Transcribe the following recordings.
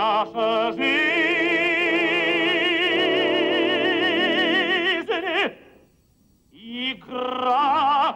наша жизнь игра.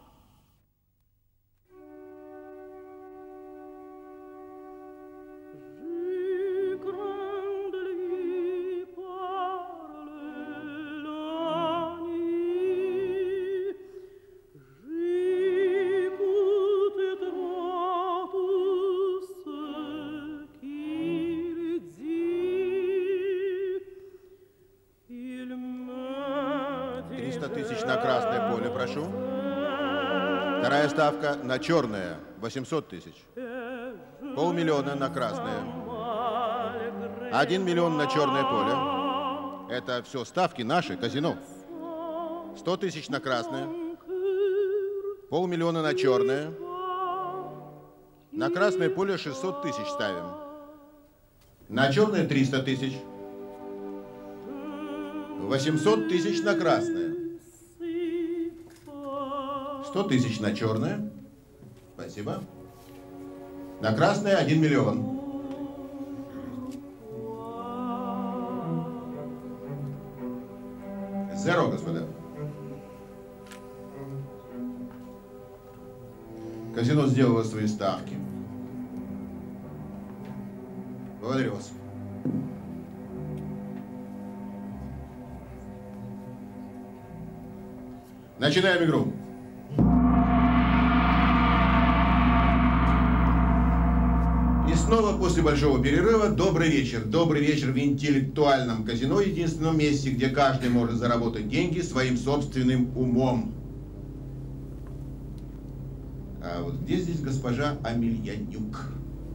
На красное поле, прошу. Вторая ставка на черное, 800 тысяч. 500 000 на красное. 1 миллион на черное поле. Это все ставки наши, казино. 100 тысяч на красное. 500 000 на черное. На красное поле 600 тысяч ставим. На черное 300 тысяч. 800 тысяч на красное. 100 тысяч на черное. Спасибо. На красное 1 миллион. Зеро, господа. Казино сделало свои ставки. Благодарю вас. Начинаем игру. И снова после большого перерыва добрый вечер. Добрый вечер в интеллектуальном казино, единственном месте, где каждый может заработать деньги своим собственным умом. А вот где здесь госпожа Амельянюк?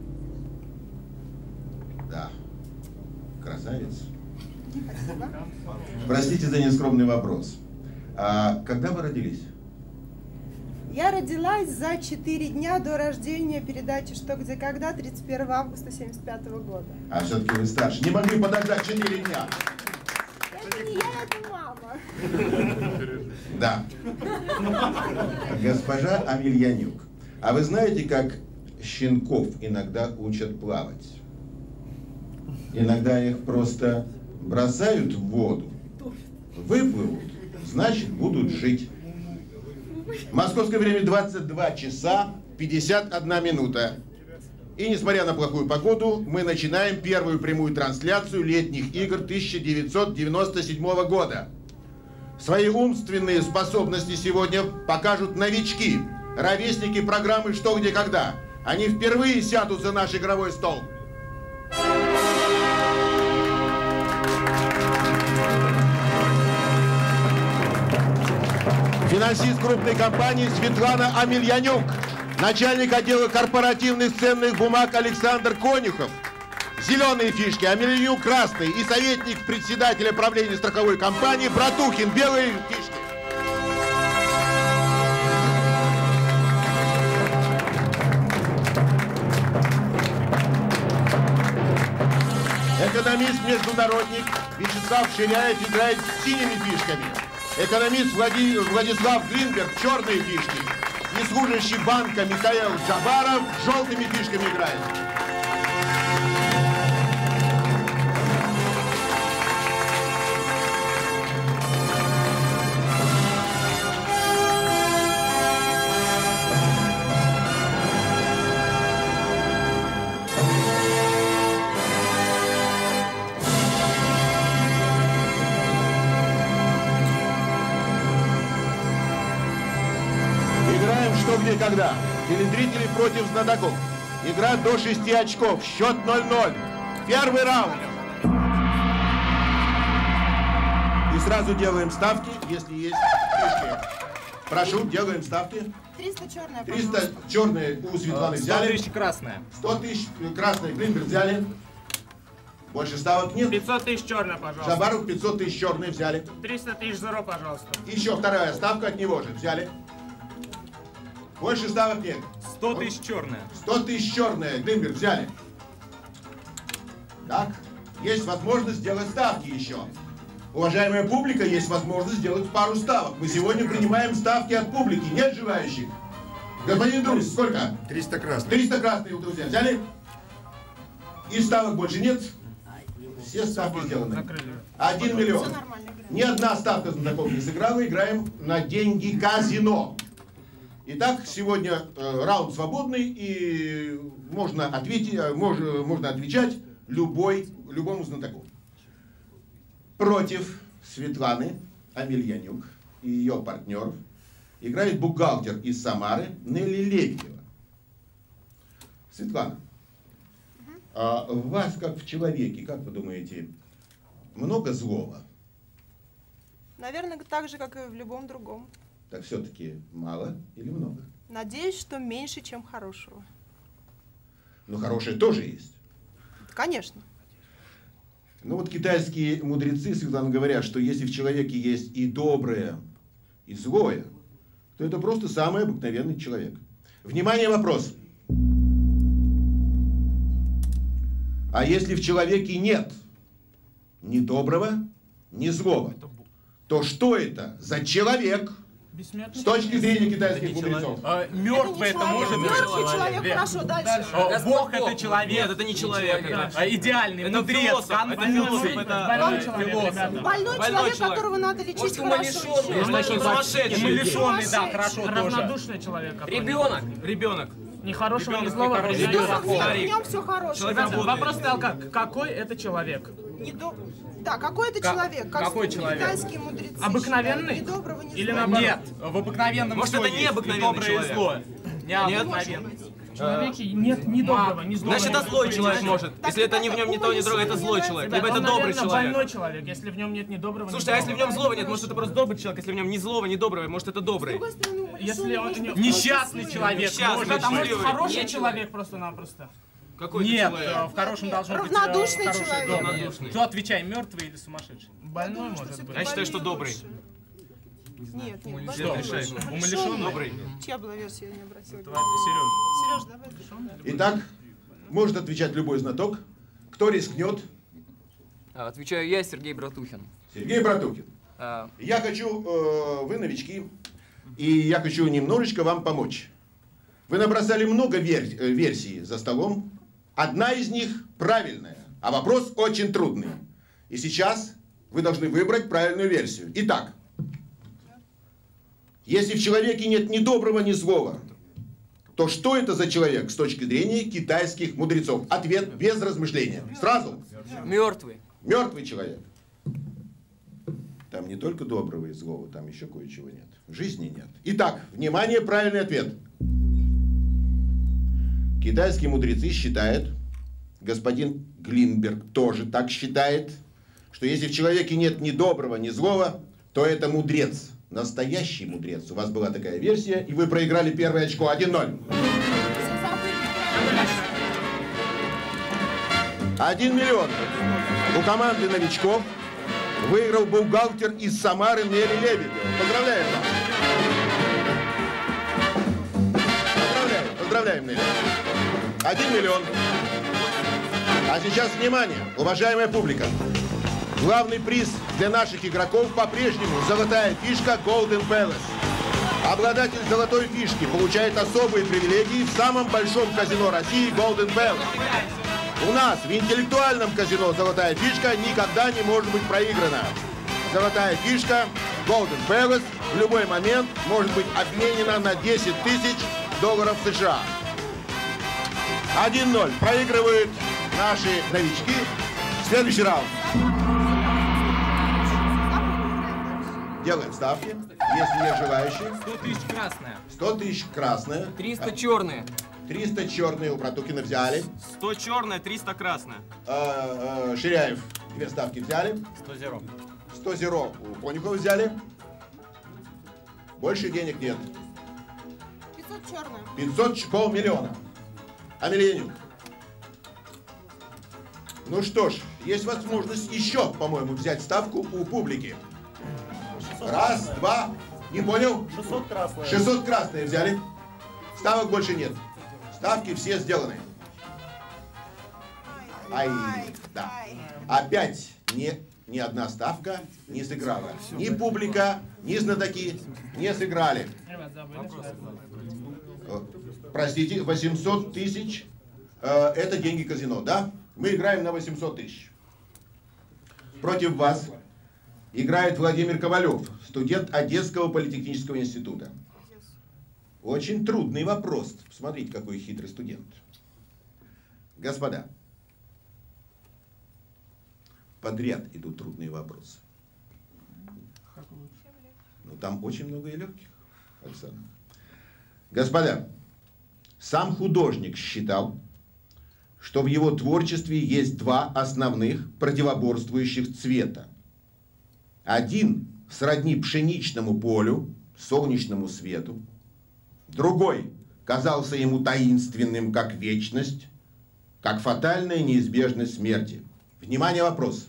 Да, красавец. Простите за нескромный вопрос. А когда вы родились? Я родилась за 4 дня до рождения передачи «Что, где, когда» 31 августа 1975 года. А все-таки вы старше. Не могли подождать 4 дня? Это не я, это мама. Да. Госпожа Амельянюк, а вы знаете, как щенков иногда учат плавать? Иногда их просто бросают в воду, выплывут, значит, будут жить. Московское время 22 часа 51 минута. И несмотря на плохую погоду, мы начинаем первую прямую трансляцию летних игр 1997 года. Свои умственные способности сегодня покажут новички, ровесники программы «Что, где, когда». Они впервые сядут за наш игровой стол. Финансист крупной компании Светлана Амельянюк, начальник отдела корпоративных ценных бумаг Александр Конюхов, зеленые фишки Амельянюк красные и советник председателя правления страховой компании Братухин белые фишки. Экономист-международник Вячеслав Ширяев играет с синими фишками. Экономист Владислав Глинберг черные фишки. И служащий банка Михаил Джабаров желтыми фишками играет. Что, где, когда. Телезрители против знатоков. Игра до 6 очков. Счет 0-0. Первый раунд. И сразу делаем ставки, если есть фишки. Прошу, делаем ставки. 300 черная, 300 черные у Светланы взяли. 100 тысяч красная. 100 тысяч красные Глинберг взяли. Больше ставок нет. 500 тысяч черная, пожалуйста. Жабаров 500 тысяч черные взяли. 300 тысяч зеро, пожалуйста. Еще вторая ставка от него же взяли. Больше ставок нет. 100 тысяч черная. 100 тысяч черная. Глинберг взяли. Так, есть возможность сделать ставки еще. Уважаемая публика, есть возможность сделать пару ставок. Мы сегодня принимаем ставки от публики. Нет желающих? Господин Дурс, сколько? 300 красных. 300 красные, друзья. Взяли? И ставок больше нет. Все ставки сделаны. 1 миллион. Все нормально. Ни одна ставка знатоков не сыграла. Играем на деньги казино. Итак, сегодня раунд свободный, и можно отвечать любому знатоку. Против Светланы Амельянюк и ее партнеров играет бухгалтер из Самары Нелли Лебедева. Светлана, а в вас, как в человеке, как вы думаете, много злого? Наверное, так же, как и в любом другом. Так все-таки мало или много? Надеюсь, что меньше, чем хорошего. Но хорошее тоже есть. Конечно. Ну вот китайские мудрецы, Светлана, говорят, что если в человеке есть и доброе, и злое, то это просто самый обыкновенный человек. Внимание, вопрос. А если в человеке нет ни доброго, ни злого, то что это за человек с точки зрения китайских мудрецов? Мертвый это может быть Мертвый человек, хорошо, дальше. Бог это человек. Нет, это не человек. Идеальный мудрец, Конфуций. Больной человек, которого надо лечить, хорошо. Сумасшедший. Умалишенный, да, хорошо тоже. Равнодушный человек. Ребенок. Ни хорошего, ни злого. Ребенок, в нем все хорошее. Вопрос стоял как? Какой это человек? Да, какой это человек? Какой человек? Китайские мудрецы. Обыкновенный? Ни доброго, ни Или злого. наоборот? Нет, в обыкновенном Может, всё это есть, необыкновенный и доброе, человек? и злое. Необыкновенный. В человеке нет ни доброго, ни злого. Значит, это злой человек может. Если это не в нем ни то, ни другое, это злой человек. Либо это добрый больной человек. человек, если в нем нет ни доброго, ни Слушайте, а если в нем злого нет, может это просто добрый человек. Если в нем ни злого, ни доброго, может это добрый. Если он Несчастный человек. Несчастный может, а может счастливый. хороший Нет. человек просто-напросто? Какой Нет, человек? в хорошем должен быть Равнодушный хороший человек. добрый. Равнодушный. Кто отвечай, мертвый или сумасшедший? Больной может быть. Я считаю, что добрый. Нет, нет. Что решает? Умалишенный? Добрый. Чья была версия, я не обратила. Сереж. Сереж, давай. Итак, может отвечать любой знаток. Кто рискнет? Отвечаю я, Сергей Братухин. Сергей Братухин. Я хочу, вы новички, и я хочу немножечко вам помочь. Вы набросали много версий за столом. Одна из них правильная, а вопрос очень трудный. И сейчас вы должны выбрать правильную версию. Итак, если в человеке нет ни доброго, ни злого, то что это за человек с точки зрения китайских мудрецов? Ответ без размышления. Сразу. Мертвый. Мертвый человек. Там не только доброго и злого, там еще кое-чего нет. В жизни нет. Итак, внимание, правильный ответ. Китайские мудрецы считают, господин Глинберг тоже так считает, что если в человеке нет ни доброго, ни злого, то это мудрец. Настоящий мудрец. У вас была такая версия, и вы проиграли первое очко 1-0. 1 миллион. У команды новичков выиграл бухгалтер из Самары Нелли Лебедева. Поздравляем вас. Поздравляем, Нелли. 1 миллион. А сейчас внимание, уважаемая публика. Главный приз для наших игроков по-прежнему золотая фишка Golden Palace. Обладатель золотой фишки получает особые привилегии в самом большом казино России Golden Palace. У нас в интеллектуальном казино золотая фишка никогда не может быть проиграна. Золотая фишка Golden Palace в любой момент может быть обменена на 10 тысяч долларов США. 1-0. Проигрывают наши новички. Следующий раунд. Делаем ставки. Если есть желающие. 100 тысяч красная. 100 тысяч красная. 300 черные. 300 черные у Братухина взяли. 100 черное, 300 красное. Ширяев 2 ставки взяли. 100 зеро. 100 зеро у Конюхова взяли. Больше денег нет. 500 черная. 500, полмиллиона. Амельянюк. Ну что ж, есть возможность еще, по-моему, взять ставку у публики. Раз, два. Не понял? 600 красные. 600 красные взяли. Ставок больше нет. Ставки все сделаны. Ай, да. Опять ни одна ставка не сыграла. Ни публика, ни знатоки не сыграли. Простите, 800 тысяч это деньги казино, да? Мы играем на 800 тысяч. Против вас играет Владимир Ковалев, студент Одесского политехнического института. Очень трудный вопрос. Посмотрите, какой хитрый студент. Господа, подряд идут трудные вопросы. Ну, там очень много и легких, Оксана. Господа, сам художник считал, что в его творчестве есть два основных противоборствующих цвета. Один сродни пшеничному полю, солнечному свету. Другой казался ему таинственным, как вечность, как фатальная неизбежность смерти. Внимание, вопрос.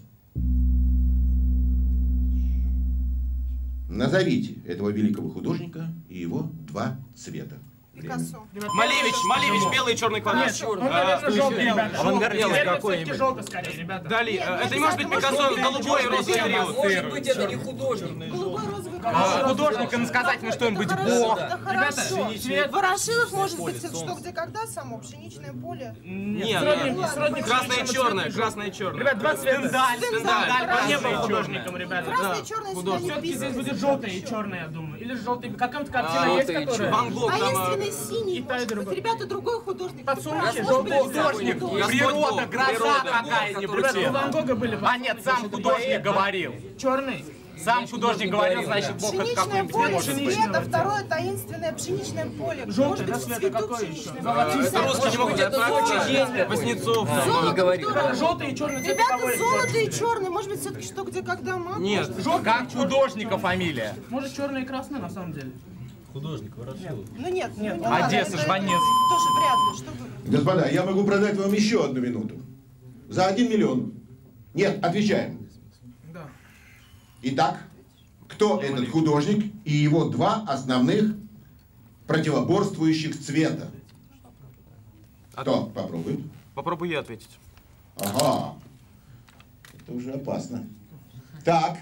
Назовите этого великого художника и его два цвета. Пикассо. Малевич, белый и черный квадрат. Нет, он, наверное, желтый, ребята. Авангардист Наверное, какой-нибудь. все-таки желтый скорее, ребята. Дали, Нет, это не не может быть обязательно, Пикассо, может быть, голубой и розовый период. Может быть, это не художник. Голубой, розовый, Художник иносказательный, что он быть это бог. хорошо, это Ребята, хорошо. цвет- Ворошилов может быть что, где, когда само, пшеничное поле. Нет, сродни красное и пшеничному черное, цвету. красное и черное. Ребят, два цвета. Стендаль, Он не красное был и художником, ребята. Красное и черное сюда не Все-таки здесь вписывается. будет желтое и черное, я думаю. Или желтый. Какая-то картина есть, желтый и которая... Ван Гог там... Таинственный синий, И та, и может быть. другой. Ребята, другой художник. Подсолнухи, Может желтый быть, художник. художник. Природа, гроза Природа. какая-нибудь. Ребята, у Ван Гога были А нет, сам художник говорил. черный. Сам художник говорил, значит, Бог это Пшеничное какой-нибудь поле может быть. цвета, второе таинственное пшеничное поле. Желтый, Может да, быть, цвета цветут какой еще? пшеничное. Это русские не могут Это отправить. Воснецов. Золото, говори. здорово. Желтый и черный цвет Ребята, какой? золото и черный. Может быть, все-таки что, где, когда, мама? Нет. Как художника фамилия? Может, черный и красный на самом деле? Ну нет, ну, не Нет, надо. Одесса, Это Жванец. тоже вряд ли. Что вы? Господа, я могу продать вам еще одну минуту. За 1 миллион. Нет, отвечаем. Да. Итак, кто этот художник и его два основных противоборствующих цвета? Кто попробует? Попробуй я ответить. Ага. Это уже опасно. Так.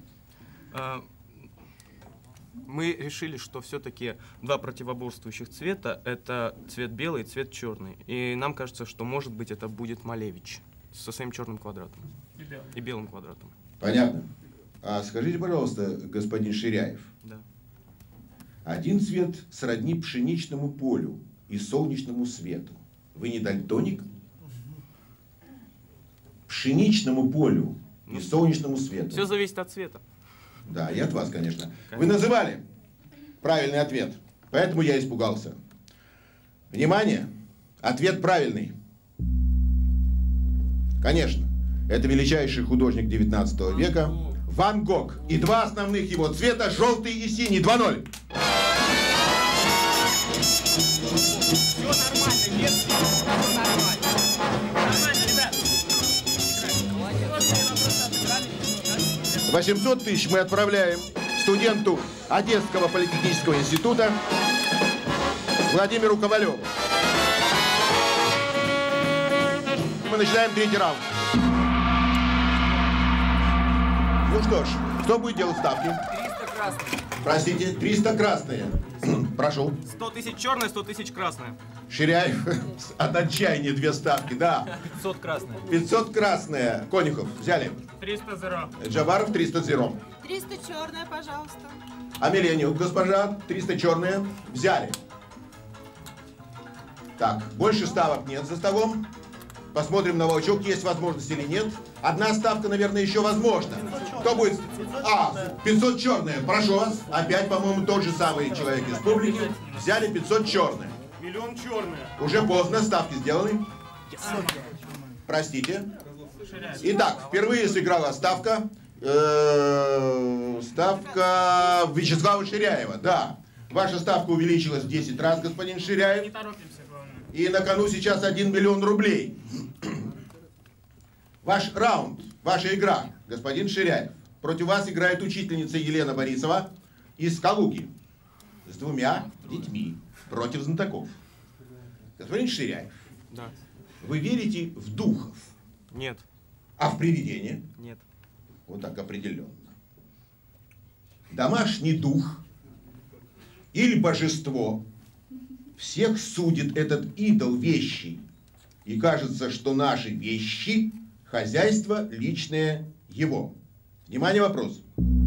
Мы решили, что все-таки два противоборствующих цвета — это цвет белый и цвет черный. И нам кажется, что, может быть, это будет Малевич со своим черным квадратом и белым квадратом. Понятно. А скажите, пожалуйста, господин Ширяев. Да. Один цвет сродни пшеничному полю и солнечному свету. Вы не дальтоник? Пшеничному полю и солнечному свету. Все зависит от цвета. Да, и от вас, конечно. Вы называли правильный ответ, поэтому я испугался. Внимание! Ответ правильный. Конечно, это величайший художник 19 века Ван Гог. И два основных его цвета, желтый и синий. 2-0. Все нормально, нет, все нормально. Нормально, ребят. 800 тысяч мы отправляем студенту Одесского политехнического института Владимиру Ковалеву. Мы начинаем третий раунд. Ну что ж, кто будет делать ставки? 300 красных. Простите, 300 красные. Прошу. 100 тысяч черное, 100 тысяч красное. Ширяев от отчаяния 2 ставки, да. 500 красных. 500 красные. Конюхов взяли. 300-0. Джабаров 300-0. 300 черное, пожалуйста. Амельянюк, госпожа, 300 черные. Взяли. Так, больше ставок нет за столом. Посмотрим на волчок, есть возможность или нет. Одна ставка, наверное, еще возможна. Кто будет? 500 черные. Прошу вас. Опять, по-моему, тот же самый человек из публики. Взяли 500 черные. Миллион черные. Уже поздно, ставки сделаны. Простите. Итак, впервые сыграла ставка. Ставка Вячеслава Ширяева. Да. Ваша ставка увеличилась в 10 раз, господин Не Ширяев. торопимся, главное. И на кону сейчас 1 миллион рублей. Ваш раунд, ваша игра, господин Ширяев. Против вас играет учительница Елена Борисова из Калуги. С 2 детьми против знатоков. Господин Ширяев, Да. вы верите в духов, Нет. а в привидения? Нет. Вот так определенно. Домашний дух или божество всех судит этот идол вещий, и кажется, что наши вещи, хозяйство личное его. Внимание, вопрос.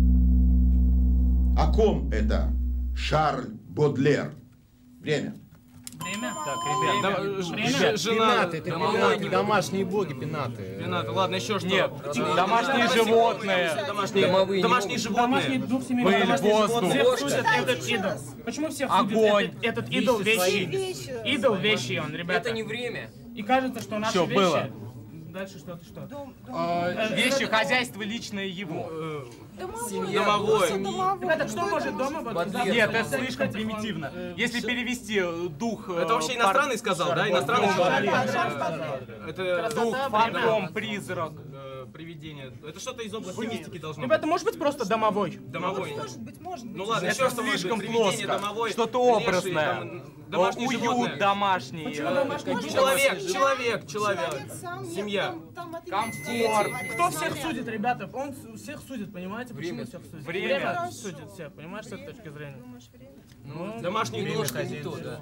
О ком это Шарль Бодлер? Время. Время? Так, ребят, Жена, Пенаты, домашние боги, пенаты. Пенаты. Ладно, еще что? нет, домашние животные. Домовые Домашние Домашний животные. дух семьи. Пыль, воздух. Всех судят этот идол. Почему всех Огонь. судят этот идол вещи? Вещи. Идол вещи он, ребята. Это не время. И кажется, что наши Всё, вещи... было. Дальше что-то что? Вещи, хозяйство личное его. Домовой. Ребята, что может дома? Вот, Нет, это слишком примитивно. Если перевести дух... Это вообще иностранный сказал, да? Иностранный человек. Это Дух, Красота, фантом, время. призрак. привидение. Это что-то из области мистики должно быть. Ребята, может быть просто домовой? Домовой. Может быть, может быть. Ну ладно, Это еще что слишком может быть? Привидение, плоско. домовой, Что-то леший, образное. там, домашние Уют животные. домашний. Человек. Человек сам, нет, Семья. там ответить Комфорт. надо. Кто всех судит, ребята? Он всех судит, понимаете? Почему Время. всех судит? Время. судит всех, понимаешь, с этой точки зрения? Думаешь, время? Ну, Домашний дух. Не то, да.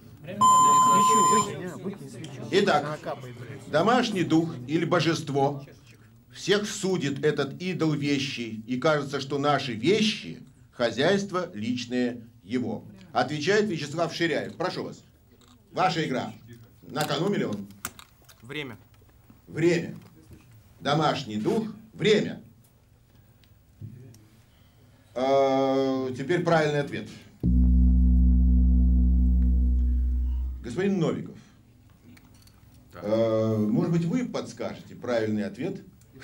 Итак, домашний дух или божество всех судит этот идол вещи, и кажется, что наши вещи, хозяйство личное его. Отвечает Вячеслав Ширяев. Прошу вас. Ваша игра. На кону миллион. Время. Время. Домашний дух. Время. Теперь правильный ответ. Господин Новиков, может быть, вы подскажете правильный ответ?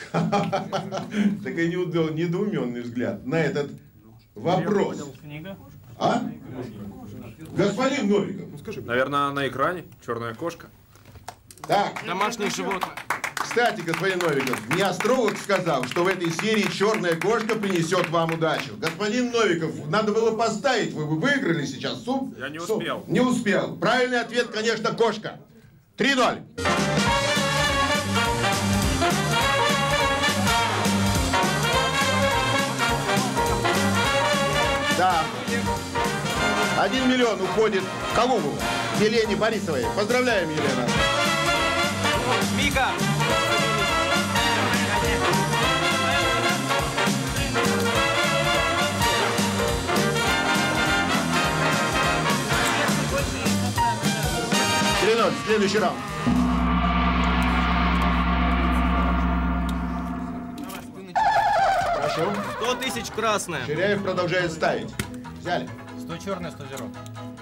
Такой недоуменный взгляд на этот вопрос. книга. А? Господин Новиков. Наверное, на экране черная кошка. Так, Домашние животные. кстати, господин Новиков, мне астролог сказал, что в этой серии черная кошка принесет вам удачу. Господин Новиков, надо было поставить, вы бы выиграли сейчас. Я не успел. Не успел. Правильный ответ, конечно, кошка. 3-0. Да. 1 миллион уходит Колумбу, Елене Борисовой. Поздравляем, Елена. Мика. Следующий раунд. Прошу. 100 тысяч красная. Ширяев продолжает ставить. Взяли. 100 черное, 100 зеро.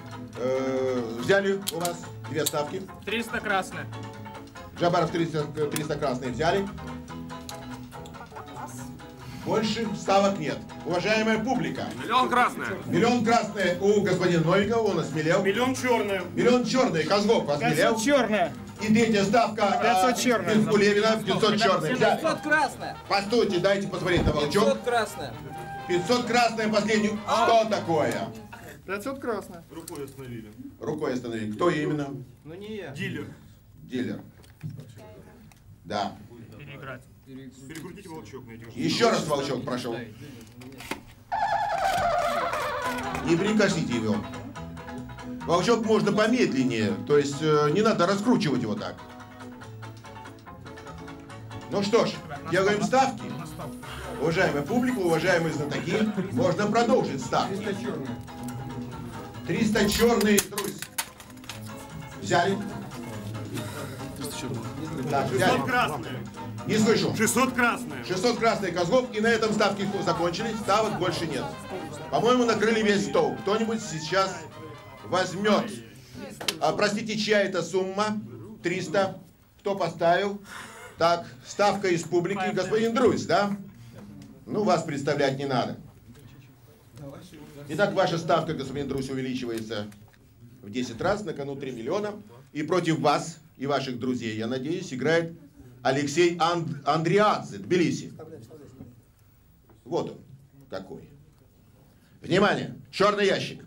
Взяли у вас 2 ставки. 300 красная. Джабаров 300 красные взяли. Больше ставок нет. Уважаемая публика. Миллион красная. Миллион красное у господина Новикова, он осмелел. Миллион черная. Миллион черный, Козлов осмелел. черная. И третья ставка 500 черная. у Левина, 500 черный. Взяли. 500 красное. Постойте, дайте посмотреть на 500 волчок. красное. 500 красное последний. Что такое? 500 красная. Рукой остановили. Кто именно? Ну не я. Дилер. Да. Переиграть. Перекрутите волчок на этих. Еще раз волчок прошел. Не прикосите его. Волчок можно помедленнее, то есть не надо раскручивать его так. Ну что ж, делаем ставки. Уважаемая публика, уважаемые знатоки, можно продолжить ставки. 300 черные, друзья. Взяли? 300 черные. Да, взяли. Не слышу. 600 красная. 600 красных Козлов, и на этом ставки закончились, ставок больше нет. По-моему, накрыли весь стол. Кто-нибудь сейчас возьмет. Простите, чья это сумма? 300. Кто поставил? Так, ставка из публики. Господин Друзь, да? Ну, вас представлять не надо. Итак, ваша ставка, господин Друзь, увеличивается в 10 раз, на кону 3 миллиона. И против вас и ваших друзей, я надеюсь, играет Алексей Андриадзе, Тбилиси. Вот он какой. Внимание, черный ящик.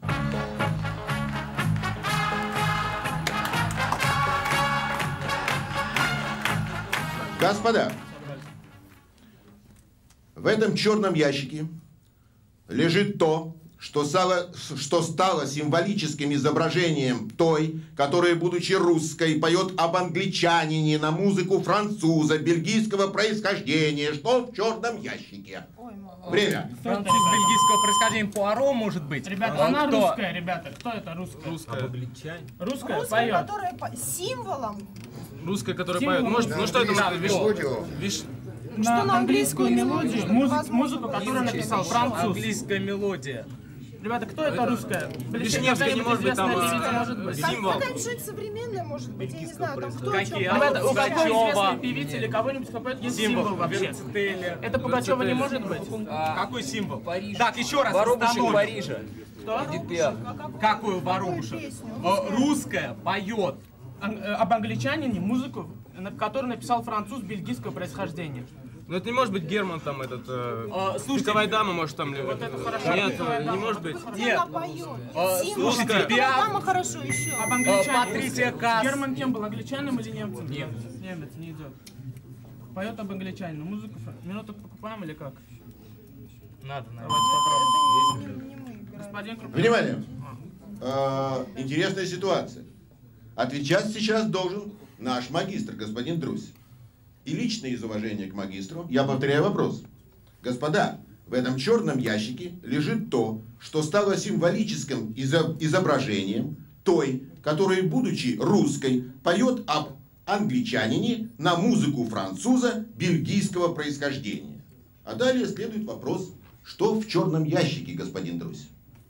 Господа, в этом черном ящике лежит то, что стало символическим изображением той, которая, будучи русской, поет об англичанине на музыку француза бельгийского происхождения, что в черном ящике? Время. Француз бельгийского происхождения Пуаро, может быть. Ребята, она русская, ребята. Кто это русская? Русская. Русская Русская, поет. которая символом. Русская, которая Символ. поет. Ну что это может быть? На английскую мелодию, возможно, музыку, которую написал француз. Английская мелодия. Ребята, кто это русская? Вишневская не может быть, там может быть. символ. Какая-нибудь современная, может быть, я не знаю, там кто Какие? о чем Ребята, у поет. какой Пугачева. известной певицы или кого-нибудь, кто поет, есть символ вообще? Это Пугачева не может быть? Какой символ? Так, еще раз. Воробушек остановим. Парижа. Кто? Эдит Пиаф. Какую воробушек? Русская поет. Об англичанине музыку, которую написал француз бельгийского происхождения. Ну это не может быть Герман там этот... Слушайте, Пиковая дама может там... Вот это хорошо. Нет, Пиковая дама. не может быть. Где она поет? Символ. слушайте, Какая Пиаф. дама хорошо еще. Об англичанине. Патрисия Касс. Герман кем был, англичанином или немцем? Немец, не идет. Поет об англичанине. Музыку минуту покупаем или как? Надо, надо. Это не мы играем. Господин Крупнов. Внимание. Интересная ситуация. Отвечать сейчас должен наш магистр, господин Друзь. И лично из уважения к магистру я повторяю вопрос. Господа, в этом черном ящике лежит то, что стало символическим изображением той, которая, будучи русской, поет об англичанине на музыку француза бельгийского происхождения. А далее следует вопрос, что в черном ящике, господин Друзь?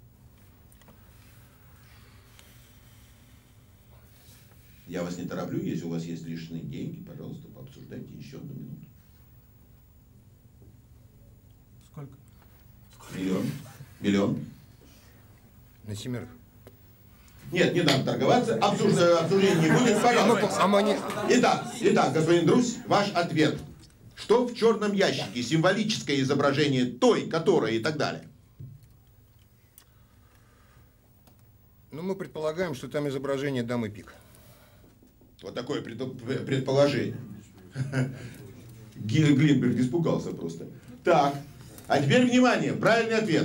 Я вас не тороплю, если у вас есть лишние деньги, пожалуйста, пообсуждайте еще одну минуту. Сколько? Миллион? На семерых. Нет, не надо торговаться, обсуждения не будет, пожалуйста. Итак, господин Друзь, ваш ответ. Что в черном ящике? Символическое изображение той, которая и так далее. Ну, мы предполагаем, что там изображение дамы пик. Вот такое предположение. Глинберг испугался просто. Так, а теперь внимание, правильный ответ.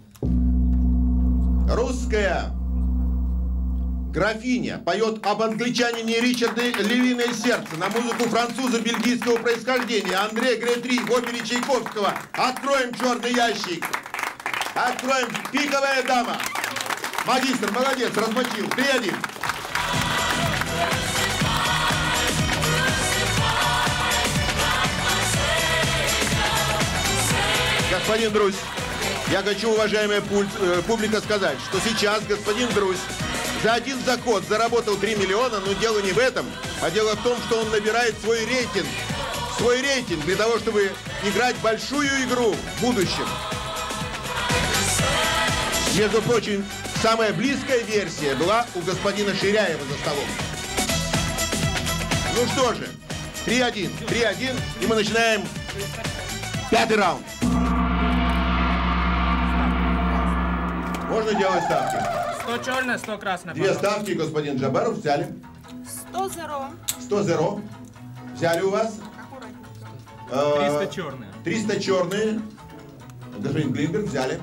Русская графиня поет об англичанине Ричарде «Львиное сердце» на музыку француза бельгийского происхождения Андрея Гретри в опере Чайковского. Откроем черный ящик. Откроем. Пиковая дама. Магистр, молодец, размочил. 3-1. Господин Друзь, я хочу, уважаемая публика, сказать, что сейчас господин Друзь за один заход заработал 3 миллиона, но дело не в этом, а дело в том, что он набирает свой рейтинг для того, чтобы играть большую игру в будущем. Между прочим, самая близкая версия была у господина Ширяева за столом. Ну что же, 3-1, и мы начинаем 5-й раунд. Можно делать ставки? 100 черная, 100 красная. 2 ставки, господин Джабаров, взяли. 100-0. 100-0. Взяли у вас. 300 черные. 300 черные. Господин Глинберг, взяли.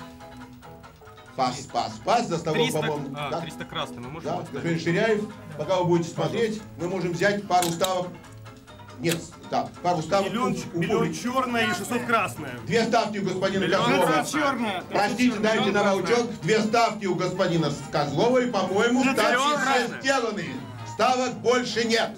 Пас. За столом, 300, по-моему. Да? 300 красный, мы можем Да, поставить? господин Ширяев, пока вы будете смотреть, мы можем взять пару ставок. Нет, да, пару ставок. Миллион черная и 600 красная. 2 ставки у господина Козлова. черная. Простите, дайте на раучок. 2 ставки у господина Козлова, и, по-моему, ставки миллион все красная. сделаны. Ставок больше нет.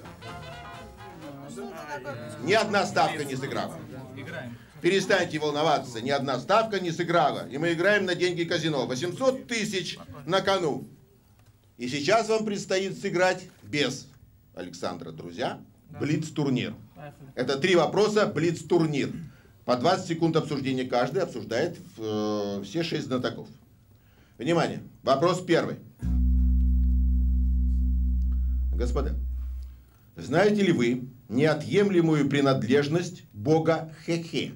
Ни одна ставка не сыграла. Перестаньте волноваться, ни одна ставка не сыграла. И мы играем на деньги казино. 800 тысяч на кону. И сейчас вам предстоит сыграть без Александра, друзья, блиц-турнир. Это 3 вопроса, блиц-турнир. По 20 секунд обсуждения каждый обсуждает все 6 знатоков. Внимание, вопрос первый. Господа, знаете ли вы неотъемлемую принадлежность бога Хе-Хе?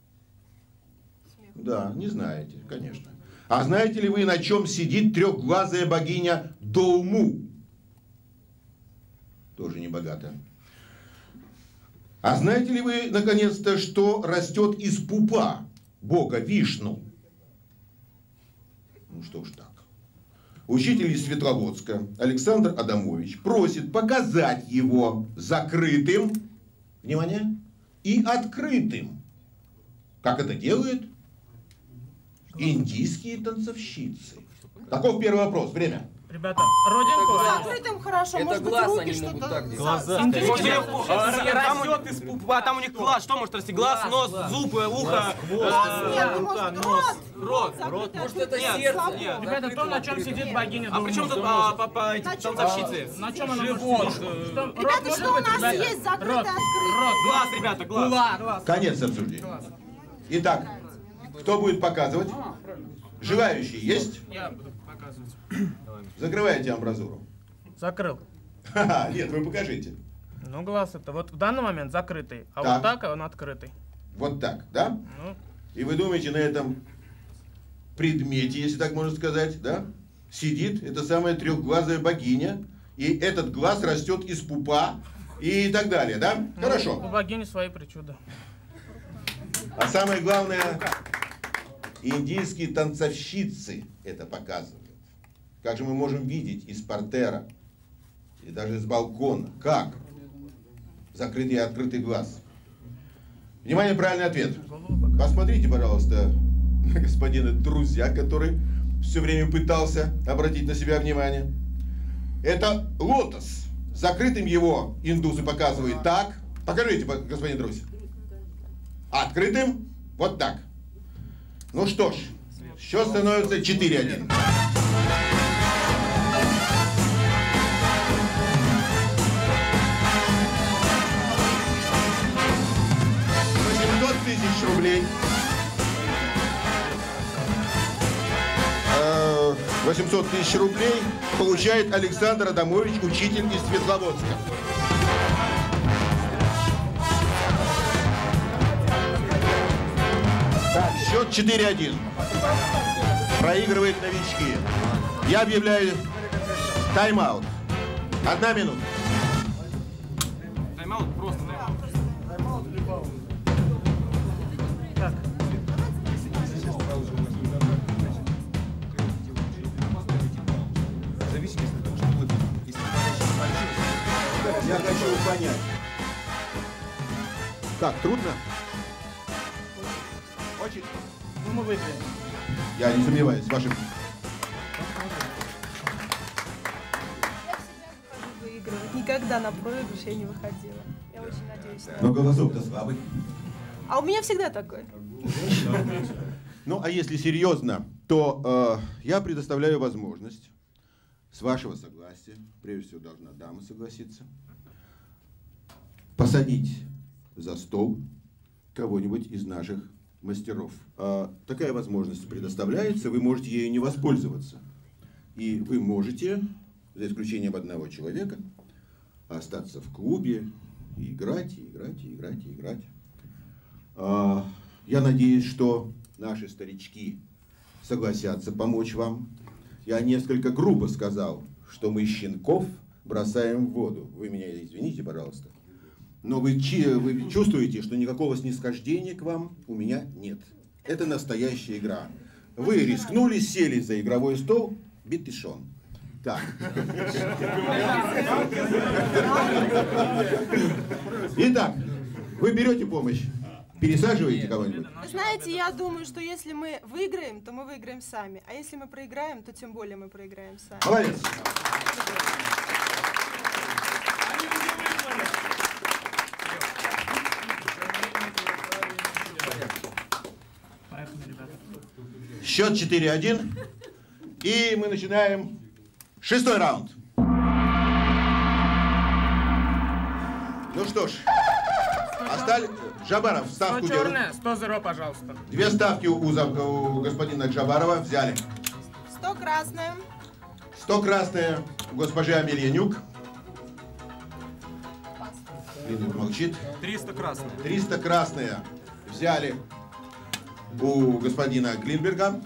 Да, не знаете, конечно. А знаете ли вы, на чем сидит трехглазая богиня Доуму? Тоже не богато. А знаете ли вы, наконец-то, что растет из пупа бога Вишну? Ну что ж так. Учитель из Светловодска Александр Адамович просит показать его закрытым, внимание, и открытым. Как это делают индийские танцовщицы. Таков первый вопрос. Время. Ребята, родинку. Закрытым хорошо, Это может быть, глаз руки они что-то. могут так делать. Глаза. Там из пупа, там у них глаз, что может расти? Глаз, нос, зубы, ухо, Нет, не может, рот. Может, это Нет, сердце? нет. Ребята, то, на чем сидит богиня. А при чем тут по танцовщице? На чем она Живот. Ребята, что у нас есть закрытый, открытый? Глаз, ребята, глаз. Конец обсуждения. Итак, кто будет показывать? Желающие есть? Я буду показывать. Закрывайте амбразуру. Закрыл. Ха-ха, нет, вы покажите. Ну, глаз это вот в данный момент закрытый, а Так. вот так он открытый. Вот так, да? Ну, И вы думаете, на этом предмете, если так можно сказать, да, сидит эта самая трехглазая богиня, и этот глаз растет из пупа и так далее, да? Хорошо. у богини свои причуды. А самое главное, индийские танцовщицы это показывают. Как же мы можем видеть из портера и даже из балкона, как закрытый и открытый глаз? Внимание, правильный ответ. Посмотрите, пожалуйста, на господина Друзья, который все время пытался обратить на себя внимание. Это лотос. Закрытым его индусы показывают так. Покажите, господин Друзь. Открытым вот так. Ну что ж, счет становится 4-1. Рублей. 800 тысяч рублей получает Александр Адамович, учитель из Светловодска. Так, счет 4-1. Проигрывает новички. Я объявляю тайм-аут. 1 минута. Тайм-аут, просто тайм-аут. Так. Я хочу понять. Как, трудно? Очень. Ну, мы выиграем. Я не сомневаюсь, вашим. Я всегда выхожу выигрывать. Никогда на проигрыш я не выходила. Я очень надеюсь на это. Но голосок-то слабый. А у меня всегда такой. Ну, а если серьезно, то я предоставляю возможность, с вашего согласия, прежде всего должна дама согласиться, посадить за стол кого-нибудь из наших мастеров. Такая возможность предоставляется, вы можете ею не воспользоваться. И вы можете, за исключением одного человека, остаться в клубе и играть, и играть, и играть, и играть. Я надеюсь, что наши старички согласятся помочь вам. Я несколько грубо сказал, что мы щенков бросаем в воду. Вы меня извините, пожалуйста. Но вы чувствуете, что никакого снисхождения к вам у меня нет. Это настоящая игра. Вы рискнули, сели за игровой стол, битишон. Так. Итак, вы берете помощь, пересаживаете кого-нибудь? Знаете, я думаю, что если мы выиграем, то мы выиграем сами. А если мы проиграем, то тем более мы проиграем сами. Молодец. Счет 4-1. И мы начинаем 6-й раунд. Ну что ж, остались... Джабаров, ставку 100 делает. черная, 100 зеро, пожалуйста. 2 ставки у господина Джабарова взяли. 100 красная. 100 красная у госпожи Амельянюк. Линук молчит. 300 красных. 300 красная взяли у господина Глинберга.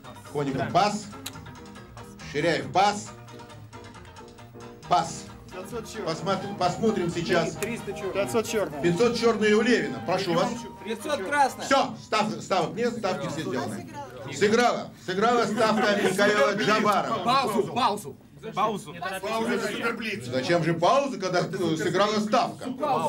Коников пас. Ширяев пас. Пас. Посмотрим сейчас. 500 черных. 500 черные у Левина. Прошу вас. 500 красных. Все, ставок нет, ставки все сделаны. Сыграла ставка Михаила Джабарова. Паузу. Пауза это суперблиц. Зачем же пауза, когда сыграла ставка?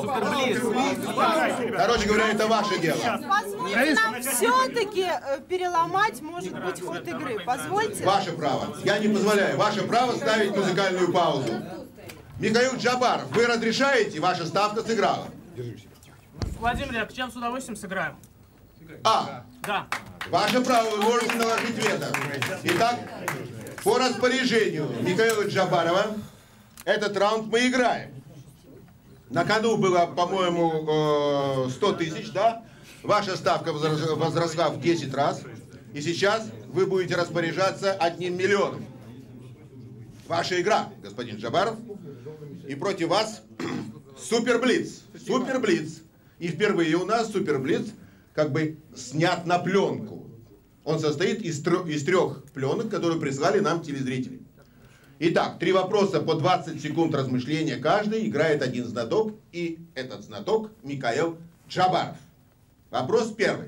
Короче говоря, это ваше дело. Позвольте нам все-таки переломать, может быть, ход игры. Позвольте. Ваше право. Я не позволяю. Ваше право ставить музыкальную паузу. Михаил Джабаров, вы разрешаете? Ваша ставка сыграла. Владимир Яковлевич, с удовольствием сыграем. Да. Ваше право, вы можете наложить вето. Итак, по распоряжению Михаила Джабарова этот раунд мы играем. На кону было, по-моему, 100 тысяч, да? Ваша ставка возросла в 10 раз. И сейчас вы будете распоряжаться 1 миллионом. Ваша игра, господин Джабаров. И против вас Суперблиц. Суперблиц. И впервые у нас Суперблиц как бы снят на пленку. Он состоит из трех пленок, которые прислали нам телезрители. Итак, 3 вопроса по 20 секунд размышления каждый. Играет один знаток. И этот знаток Михаил Джабаров. Вопрос первый.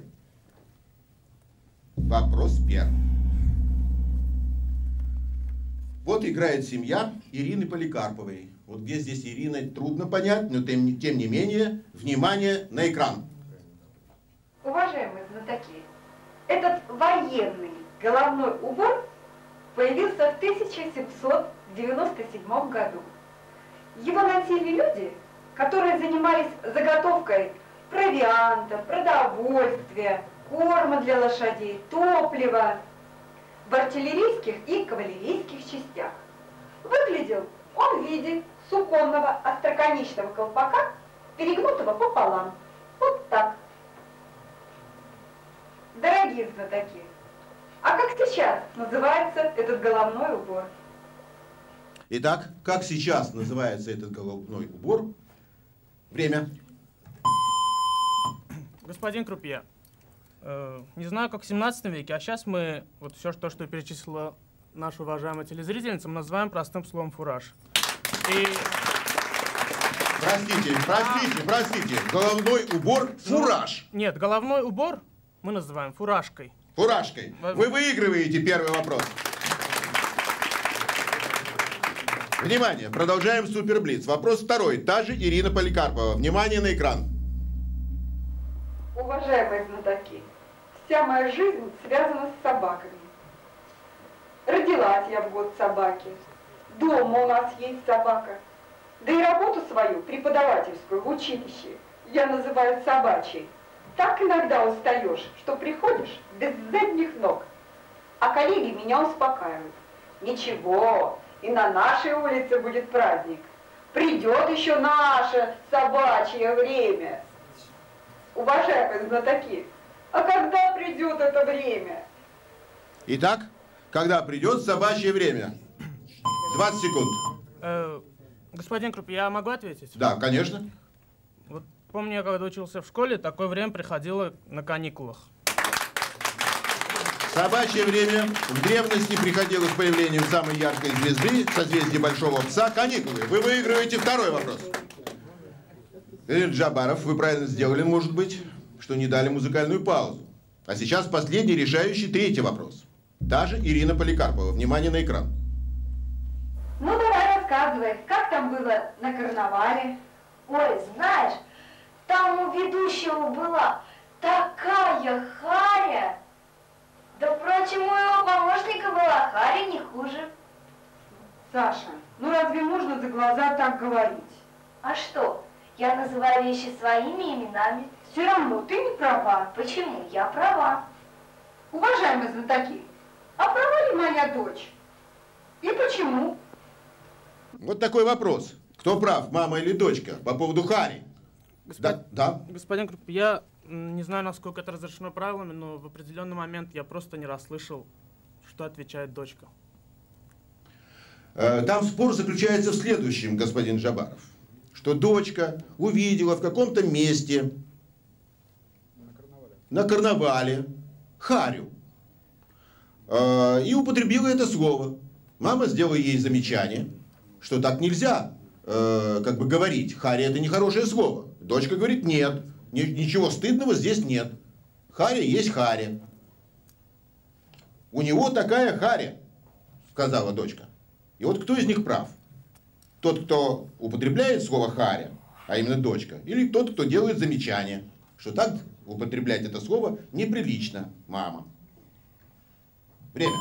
Вопрос первый. Вот играет семья Ирины Поликарповой. Вот где здесь Ирина, трудно понять, но тем не менее, внимание на экран. Уважаемые знатоки, этот военный головной убор появился в 1797 году. Его носили люди, которые занимались заготовкой провианта, продовольствия, корма для лошадей, топлива в артиллерийских и кавалерийских частях. Выглядел он в виде суконного остроконечного колпака, перегнутого пополам. Вот так. Дорогие знатоки, а как сейчас называется этот головной убор? Итак, как сейчас называется этот головной убор? Время. Господин Крупье, не знаю, как в 17 веке, а сейчас мы вот все то, что перечислила наша уважаемая телезрительница, мы называем простым словом фураж. И... Простите. Головной убор фураж. Нет, головной убор мы называем фуражкой. Фуражкой. Вы выигрываете первый вопрос. Внимание, продолжаем Суперблиц. Вопрос второй. Та же Ирина Поликарпова. Внимание на экран. Уважаемые знатоки, вся моя жизнь связана с собаками. Родилась я в год собаки. Дома у нас есть собака. Да и работу свою, преподавательскую, в училище, я называю собачьей. Так иногда устаешь, что приходишь без задних ног. А коллеги меня успокаивают. Ничего, и на нашей улице будет праздник. Придет еще наше собачье время. Уважаемые знатоки, а когда придет это время? Итак, когда придет собачье время? 20 секунд. Господин Круп, я могу ответить? Да, конечно. Вот помню, я когда учился в школе, такое время приходило на каникулах. Собачье время в древности приходило с появлением самой яркой звезды, созвездия Большого Пса, каникулы. Вы выигрываете второй вопрос. Джабаров, вы правильно сделали, может быть, что не дали музыкальную паузу. А сейчас последний, решающий, третий вопрос. Та же Ирина Поликарпова. Внимание на экран. Ну, давай рассказывай, как там было на карнавале? Ой, знаешь, там у ведущего была такая харя. Да, впрочем, у его помощника была харя не хуже. Саша, ну разве можно за глаза так говорить? А что? Я называю вещи своими именами. Все равно ты не права. Почему? Я права. Уважаемые знатоки, а права ли моя дочь? И почему? Вот такой вопрос. Кто прав, мама или дочка, по поводу хари? Да. Господин Круп, я не знаю, насколько это разрешено правилами, но в определенный момент я просто не расслышал, что отвечает дочка. Там спор заключается в следующем, господин Джабаров. Что дочка увидела в каком-то месте на карнавале харю и употребила это слово. Мама сделала ей замечание, что так нельзя как бы говорить. Харя — это нехорошее слово. Дочка говорит: нет, ничего стыдного здесь нет. Харя есть Харя. У него такая Харя, сказала дочка. И вот кто из них прав? Тот, кто употребляет слово Харя, а именно дочка, или тот, кто делает замечание, что так употреблять это слово неприлично, мама. Время.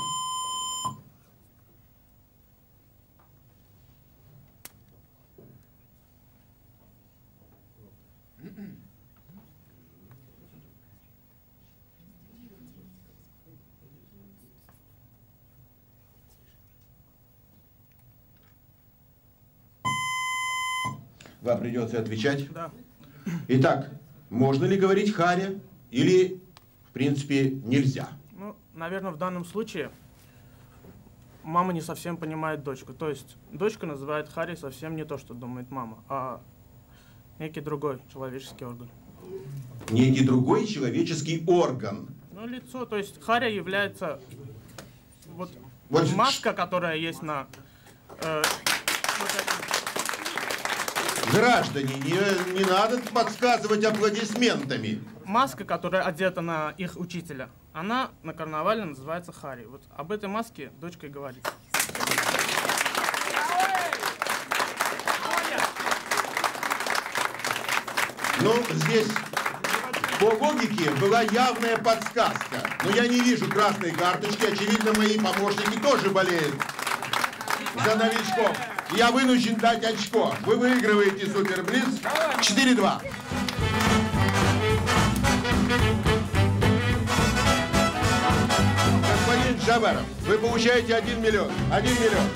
Вам придется отвечать. Да. Итак, можно ли говорить Харя или, в принципе, нельзя? Ну, наверное, в данном случае мама не совсем понимает дочку. То есть дочка называет Харей совсем не то, что думает мама, а некий другой человеческий орган. Некий другой человеческий орган. Ну, лицо. То есть Харя является вот маска, которая есть на... Граждане, не надо подсказывать аплодисментами. Маска, которая одета на их учителя, она на карнавале называется Харей. Вот об этой маске дочка и говорит. Ну, здесь по логике была явная подсказка. Но я не вижу красной карточки. Очевидно, мои помощники тоже болеют за новичков. Я вынужден дать очко. Вы выигрываете Суперблиц 4-2. Господин Джабаров, вы получаете 1 миллион. 1 миллион.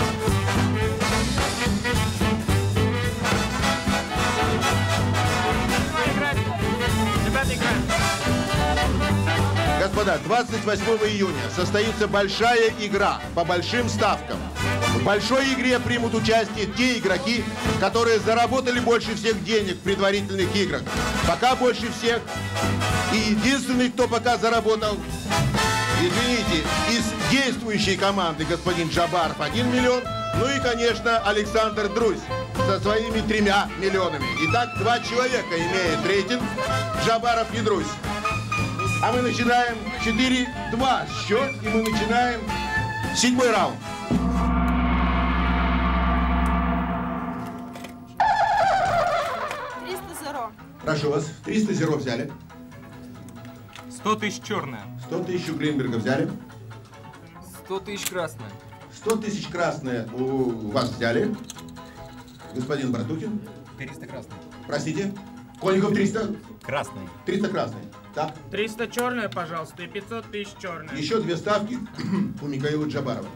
Господа, 28 июня состоится большая игра по большим ставкам. В большой игре примут участие те игроки, которые заработали больше всех денег в предварительных играх. Пока больше всех. И единственный, кто пока заработал, извините, из действующей команды господин Джабаров 1 миллион. Ну и, конечно, Александр Друзь со своими 3 миллионами. Итак, 2 человека имеют рейтинг: Джабаров и Друзь. А мы начинаем 4-2 счет, и мы начинаем 7-й раунд. Прошу вас, 300 зеро взяли. 100 тысяч черная. 100 тысяч у Клинберга взяли. 100 тысяч красная. 100 тысяч красная у вас взяли. Господин Братухин. 300 красная. Простите. Конников 300. Красная. 300 красная. Так. 300 черная, пожалуйста, и 500 тысяч черная. Еще 2 ставки у Михаила Джабарова.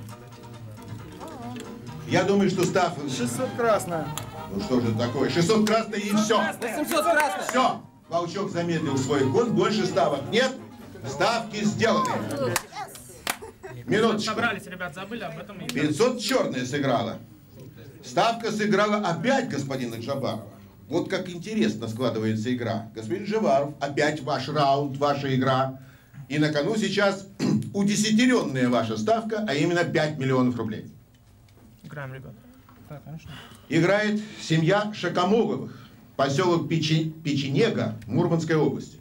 Я думаю, что став... 600 красная. Ну что же такое? 600 красная и все. 800 красная. Все. Волчок замедлил свой ход. Больше ставок нет. Ставки сделаны. Минуточку. Собрались, ребят, забыли об этом. 500 черная сыграла. Ставка сыграла опять господина Джабарова. Вот как интересно складывается игра. Господин Джабаров, опять ваш раунд, ваша игра. И на кону сейчас удесятеренная ваша ставка, а именно 5 миллионов рублей. Играем, ребят. Да, конечно. Играет семья Шакамоловых, поселок Печенега, Мурманской области.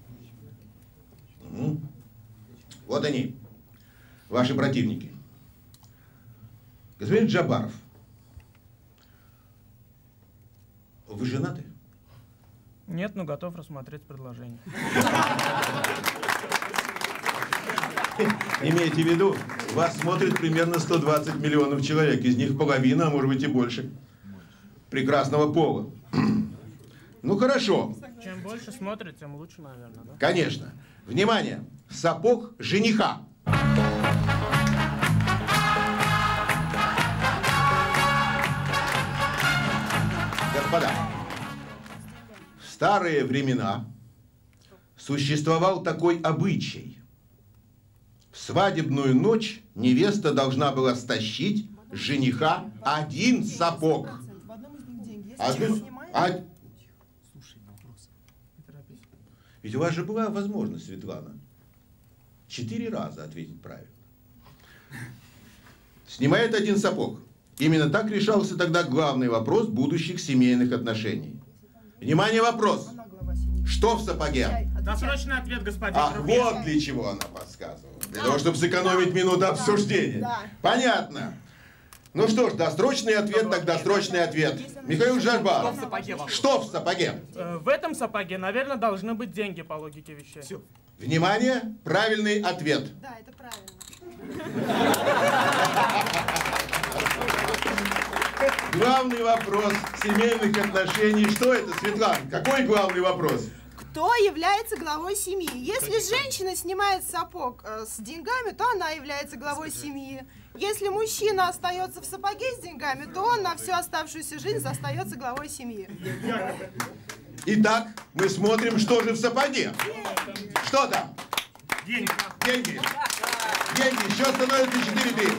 Вот они, ваши противники. Господин Джабаров, вы женаты? Нет, но готов рассмотреть предложение. Имейте в виду, вас смотрит примерно 120 миллионов человек, из них половина, а может быть и больше, прекрасного пола. Ну хорошо. Чем больше смотрит, тем лучше, наверное, да? Конечно. Внимание! Сапог жениха. Господа, в старые времена существовал такой обычай. В свадебную ночь невеста должна была стащить с жениха 1 сапог. Ведь у вас же была возможность, Светлана, 4 раза ответить правильно. Снимает 1 сапог. Именно так решался тогда главный вопрос будущих семейных отношений. Внимание, вопрос. Что в сапоге? Досрочный ответ, господин. Ах, вот для чего она подсказывала. Для того, чтобы сэкономить минуту обсуждения. Понятно. Ну что ж, досрочный ответ, так досрочный ответ. Михаил Жабаров. Что в сапоге? В этом сапоге, наверное, должны быть деньги по логике вещей. Все. Внимание, правильный ответ. Да, это правильно. Главный вопрос семейных отношений. Что это, Светлана? Какой главный вопрос? Кто является главой семьи? Если женщина снимает сапог с деньгами, то она является главой семьи. Если мужчина остается в сапоге с деньгами, то он на всю оставшуюся жизнь остается главой семьи. Итак, мы смотрим, что же в сапоге. Что там? Деньги. Деньги. Деньги. Счет становится 4-3.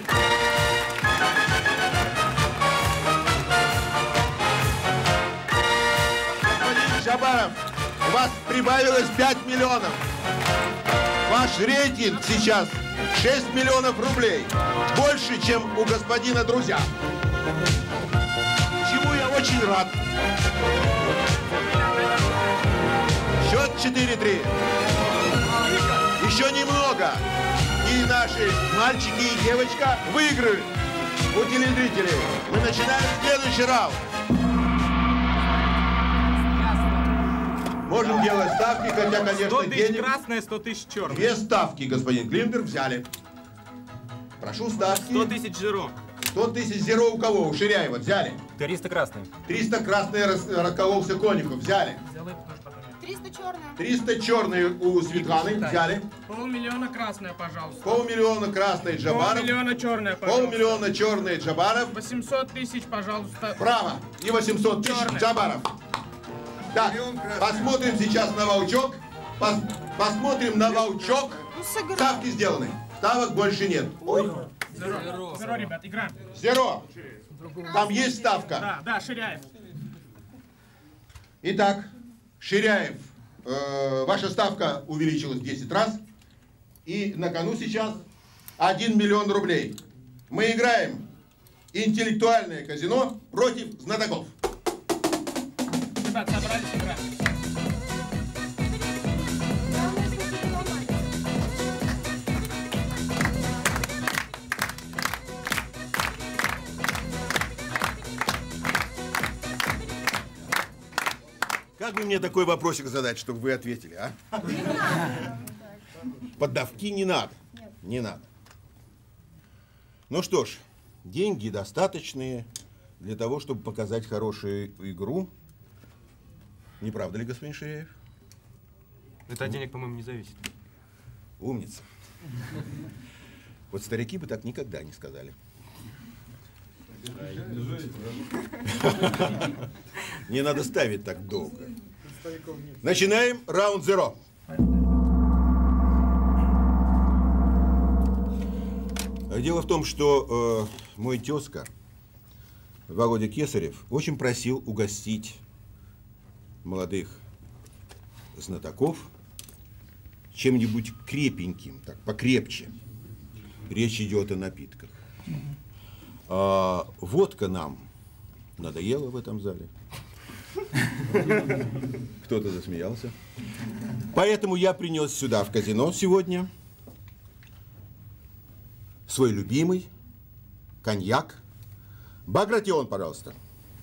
Господин Жабаров, у вас прибавилось 5 миллионов. Ваш рейтинг сейчас 6 миллионов рублей. Больше, чем у господина Друзья. Чему я очень рад. Счет 4-3. Еще немного. И наши мальчики и девочка выиграют у телезрителей. Мы начинаем следующий раунд. Можем делать ставки, хотя, конечно, 100 тысяч денег... красное, 100 тысяч черное. Две ставки, господин Климбер, взяли. Прошу ставки. 100 тысяч зеро. 100 тысяч зеро у кого? У Ширяева. Взяли. 300 красное. 300 красные раскололся Конюхов. Взяли. 300 черные. 300 черные у Светланы. Взяли. 500 000 красное, пожалуйста. 500 000 красный Джабаров. 500 000 черное, пожалуйста. 500 000 черный Джабаров. 800 000, пожалуйста. Право. И 800 000 Черный. Джабаров. Так, посмотрим сейчас на волчок. Посмотрим на волчок. Ставки сделаны. Ставок больше нет. Зеро, ребят, играем. Зеро. Там есть ставка? Да, Ширяев. Итак, Ширяев, ваша ставка увеличилась в 10 раз. И на кону сейчас 1 миллион рублей. Мы играем интеллектуальное казино против знатоков. Ребят, собрались, играем. Как бы мне такой вопросик задать, чтобы вы ответили, а? Поддавки не надо. Не надо. Ну что ж, деньги достаточные для того, чтобы показать хорошую игру. Не правда ли, господин Ширяев? Это от денег, по-моему, не зависит. Умница. Вот старики бы так никогда не сказали. Не надо ставить так долго. Начинаем раунд 0. Дело в том, что мой тезка Володя Кесарев очень просил угостить молодых знатоков чем-нибудь крепеньким, так, покрепче. Речь идет о напитках. Водка нам надоела в этом зале. Кто-то засмеялся. Поэтому я принес сюда, в казино, сегодня свой любимый коньяк. Багратион, пожалуйста.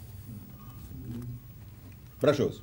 Прошу вас.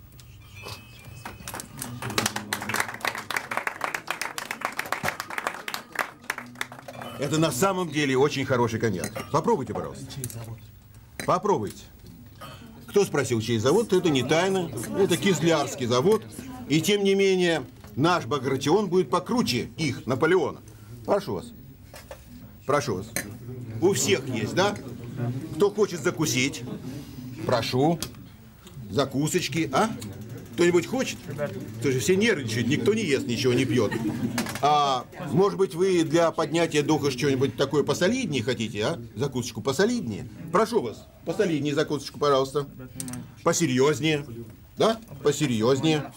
Это на самом деле очень хороший коньяк. Попробуйте, пожалуйста. Попробуйте. Кто спросил, чей завод? Это не тайна. Это Кизлярский завод. И тем не менее, наш Багратион будет покруче их, Наполеона. Прошу вас. Прошу вас. У всех есть, да? Кто хочет закусить? Прошу. Закусочки, а? Кто-нибудь хочет? Потому что все нервничают, никто не ест, ничего не пьет. Может быть, вы для поднятия духа что-нибудь такое посолиднее хотите, а? Закусочку посолиднее? Прошу вас, посолиднее закусочку, пожалуйста. Посерьезнее. Да? Посерьезнее.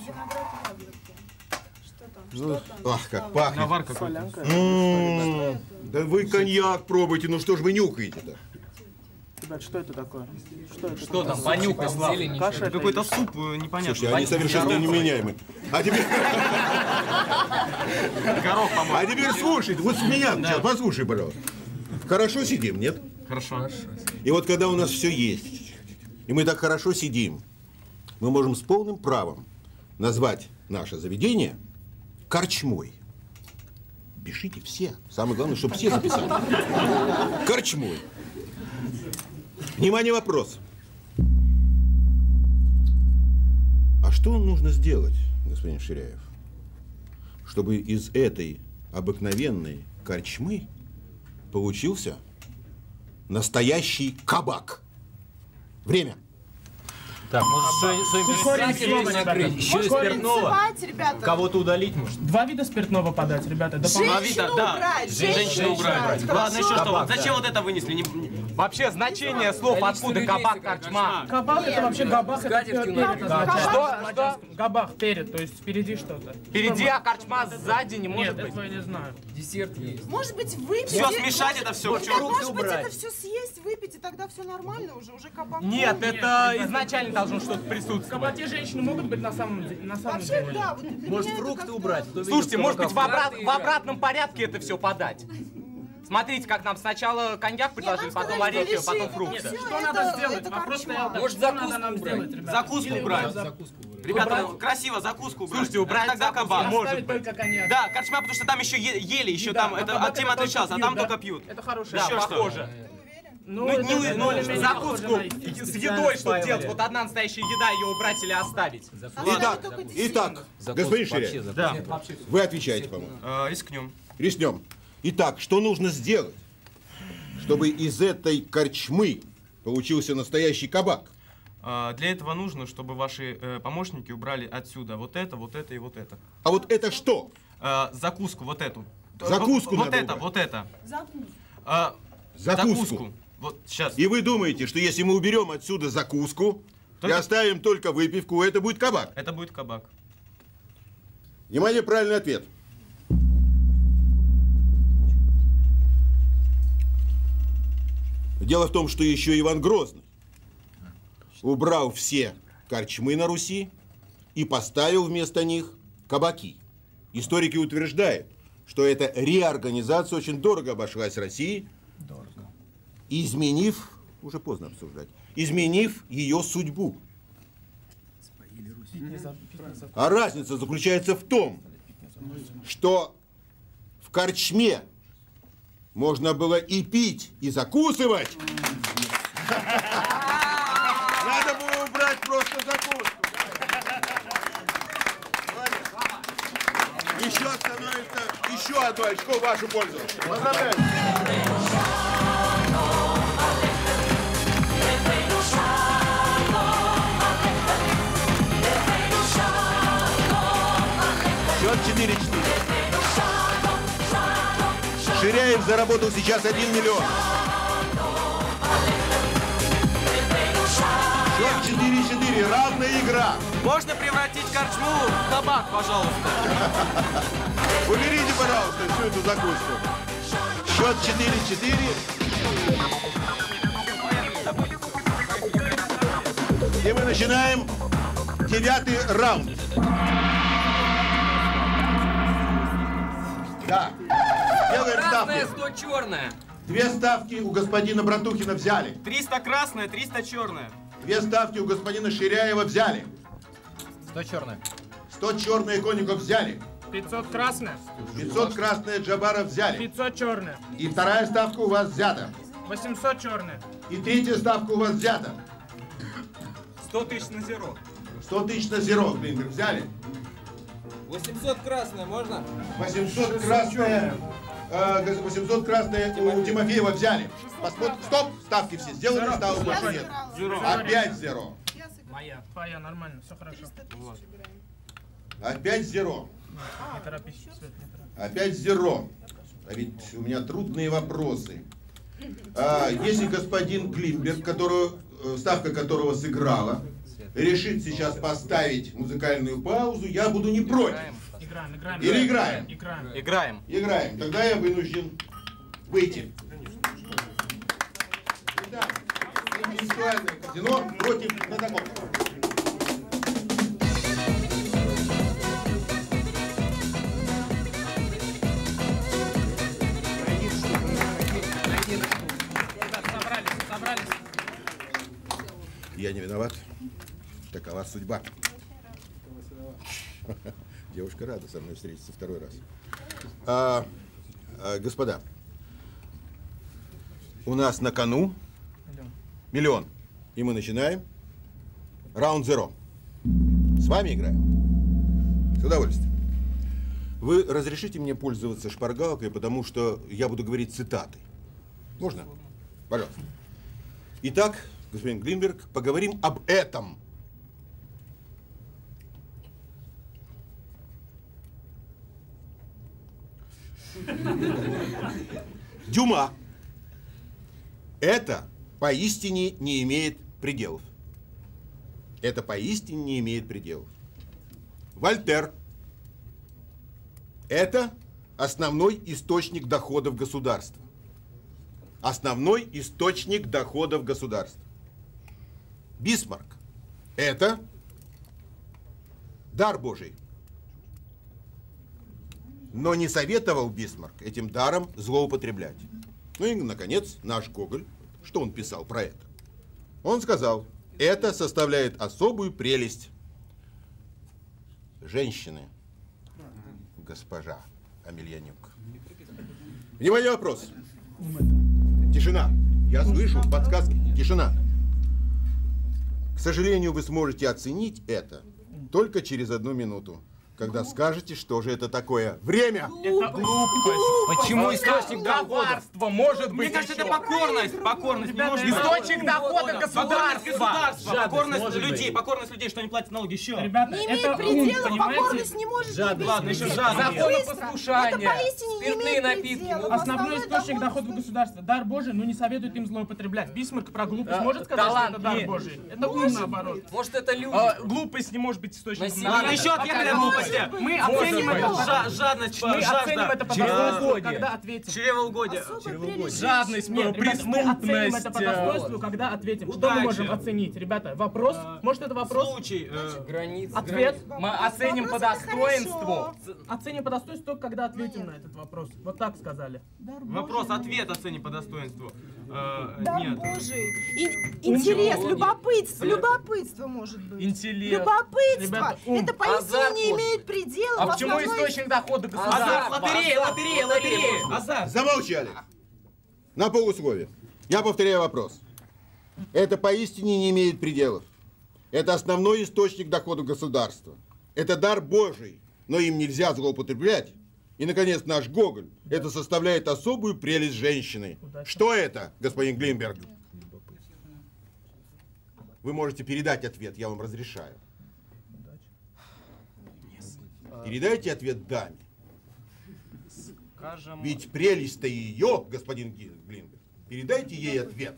Ах, как пахнет. Навар какой-то. Да вы коньяк пробуйте, ну что ж вы нюхаете-то? Ребят, что это такое? Что там, понюхай, Слава. Каша Это какой-то суп непонятный. Слушай, они совершенно неменяемы. А теперь... Горох, по-моему. А теперь слушайте, вот с меня, сейчас, послушай, пожалуйста. Хорошо сидим, нет? Хорошо. И вот когда у нас все есть, и мы так хорошо сидим, мы можем с полным правом назвать наше заведение корчмой. Пишите все. Самое главное, чтобы все записали. Корчмой. Внимание, вопрос. А что нужно сделать, господин Ширяев, чтобы из этой обыкновенной корчмы получился настоящий кабак? Время. Так, может, еще и спиртного. Ребята. Кого-то удалить, может? 2 вида спиртного подать, ребята. Женщину убрать, Женщину убрать. Ладно, еще что? Кабак, Зачем вот это вынесли? Вообще значение слов, откуда кабак, корчма. Кабак это вообще габах, это перед означает. Что? Габах перед, то есть впереди что-то. Впереди, а корчма сзади не может Нет, быть. этого я не знаю. Десерт есть. Может быть, выпить. Все смешать это все. Может быть, это все съесть, выпить, и тогда все нормально уже кабак. Нет, это изначально должно что-то присутствовать. В кабаке женщины могут быть на самом Вообще, деле. да. Вот Может, фрукты убрать? Слушайте, может быть, в обратном порядке это все подать? Смотрите, как нам сначала коньяк предложили, потом орехи, потом фрукты. Что надо сделать? Вопрос стоял так. Что надо нам сделать, ребята? Закуску убрать. Ребята, красиво закуску убрать. Слушайте, убрать тогда кабак. Может быть. Только коньяк. Да, корчма, потому что там еще ели, еще там, это от темы отличалось, а там только пьют. Это хорошо. Да, похоже. Закуску с едой что делать? Вот одна настоящая еда, ее убрать или оставить? Итак, господин Ширяев, Да. вы отвечаете, по-моему. Рискнем. Рискнем. Итак, что нужно сделать, чтобы из этой корчмы получился настоящий кабак? Для этого нужно, чтобы ваши помощники убрали отсюда вот это и вот это. А вот это что? Закуску вот эту. Закуску вот надо это, убрать. вот это. Закуску. Вот сейчас. И вы думаете, что если мы уберем отсюда закуску и оставим только выпивку, это будет кабак? Это будет кабак. Внимание, правильный ответ. Дело в том, что еще Иван Грозный убрал все корчмы на Руси и поставил вместо них кабаки. Историки утверждают, что эта реорганизация очень дорого обошлась России, изменив, уже поздно обсуждать, изменив ее судьбу. А разница заключается в том, что в корчме можно было и пить, и закусывать. Надо было убрать просто закуску. Еще становится еще одно очко в вашу пользу. Поздравляю. Счет 4-4. Ширяев заработал сейчас 1 миллион. Счет 4-4. Равная игра. Можно превратить корчму в кабак, пожалуйста? Уберите, пожалуйста, всю эту закуску. Счет 4-4. И мы начинаем 9-й раунд. Да. Делаем ставки. 100 черная. 2 ставки у господина Братухина взяли. 300 красная, 300 черная. 2 ставки у господина Ширяева взяли. 100 черная. 100 черные Конников взяли. 500 красная. 500 красные Джабара взяли. 500 черная. И 2-я ставка у вас взята. 800 черная. И 3-я ставка у вас взята. 100 тысяч на зеро. 100 тысяч на зеро, Клинкер, взяли. 800 красная, можно? 800 красные. 800 красные у Тимофеева взяли. Посмотрим. Стоп! Ставки все сделаны, ставок больше нет. Опять зеро. Моя. Твоя, нормально, все хорошо. Опять зеро. Не торопись, Свет, не торопись. Опять зеро. А ведь у меня трудные вопросы. Если господин Глимберг, ставка которого сыграла, решит сейчас поставить музыкальную паузу, я буду не против. Играем. Или играем? Играем. Играем. Тогда я вынужден выйти. Итак, Интеллектуальное казино против знатоков. Я не виноват. Такова судьба. Девушка рада со мной встретиться второй раз. Господа, у нас на кону миллион. И мы начинаем. Раунд 0. С вами играем. С удовольствием. Вы разрешите мне пользоваться шпаргалкой, потому что я буду говорить цитаты. Можно? Пожалуйста. Итак, господин Глинберг, поговорим об этом. Дюма. Это поистине не имеет пределов. Это поистине не имеет пределов. Вольтер. Это основной источник доходов государства. Основной источник доходов государства. Бисмарк. Это дар Божий. Но не советовал Бисмарк этим даром злоупотреблять. Ну и, наконец, наш Гоголь. Что он писал про это? Он сказал, это составляет особую прелесть женщины, госпожа Амельянюк. Внимание, вопрос. Тишина. Я слышу подсказки. Тишина. К сожалению, вы сможете оценить это только через 1 минуту, когда скажете, что же это такое. Время! Это глупость. Почему источник дохода может быть? Мне кажется, это покорность. Покорность не может быть. Источник дохода государства. Покорность людей. Покорность людей, что они платят налоги. Еще. Ребята, Не имеет пределов, покорность не может быть. Ладно, еще жадность. Законопослушание. Спиртные напитки. Основной источник дохода государства. Дар Божий, но не советуют им злоупотреблять. Бисмарк про глупость может сказать, что это дар Божий? Это ум наоборот. Может, это люди. Глупость не может быть источником. Ладно, Еще ответ на глупости. Мы оценим это. Жадность, Мы оценим это по достоинству, когда ответим. Чревоугодие. Жадность, нет, ребята, мы оценим это по достоинству, когда ответим. Что мы можем оценить? Ребята, вопрос? Может, это вопрос? Случай. Ответ? Мы оценим по достоинству. Оценим по достоинству только когда ответим на этот вопрос. Вот так сказали. Вопрос, ответ оценим по достоинству. Дар Нет. Божий. Интерес, любопытство. Любопытство может быть. Интеллект. Любопытство. Ребята, Это поистине не имеет пределов. А почему источник дохода государства? Лотерея. Азарт. Замолчали. На полусловие. Я повторяю вопрос. Это поистине не имеет пределов. Это основной источник дохода государства. Это дар Божий, но им нельзя злоупотреблять. И, наконец, наш Гоголь. Это составляет особую прелесть женщины. Что это, господин Глинберг? Вы можете передать ответ, я вам разрешаю. Передайте ответ даме. Ведь прелесть-то ее, господин Глинберг. Передайте ей ответ.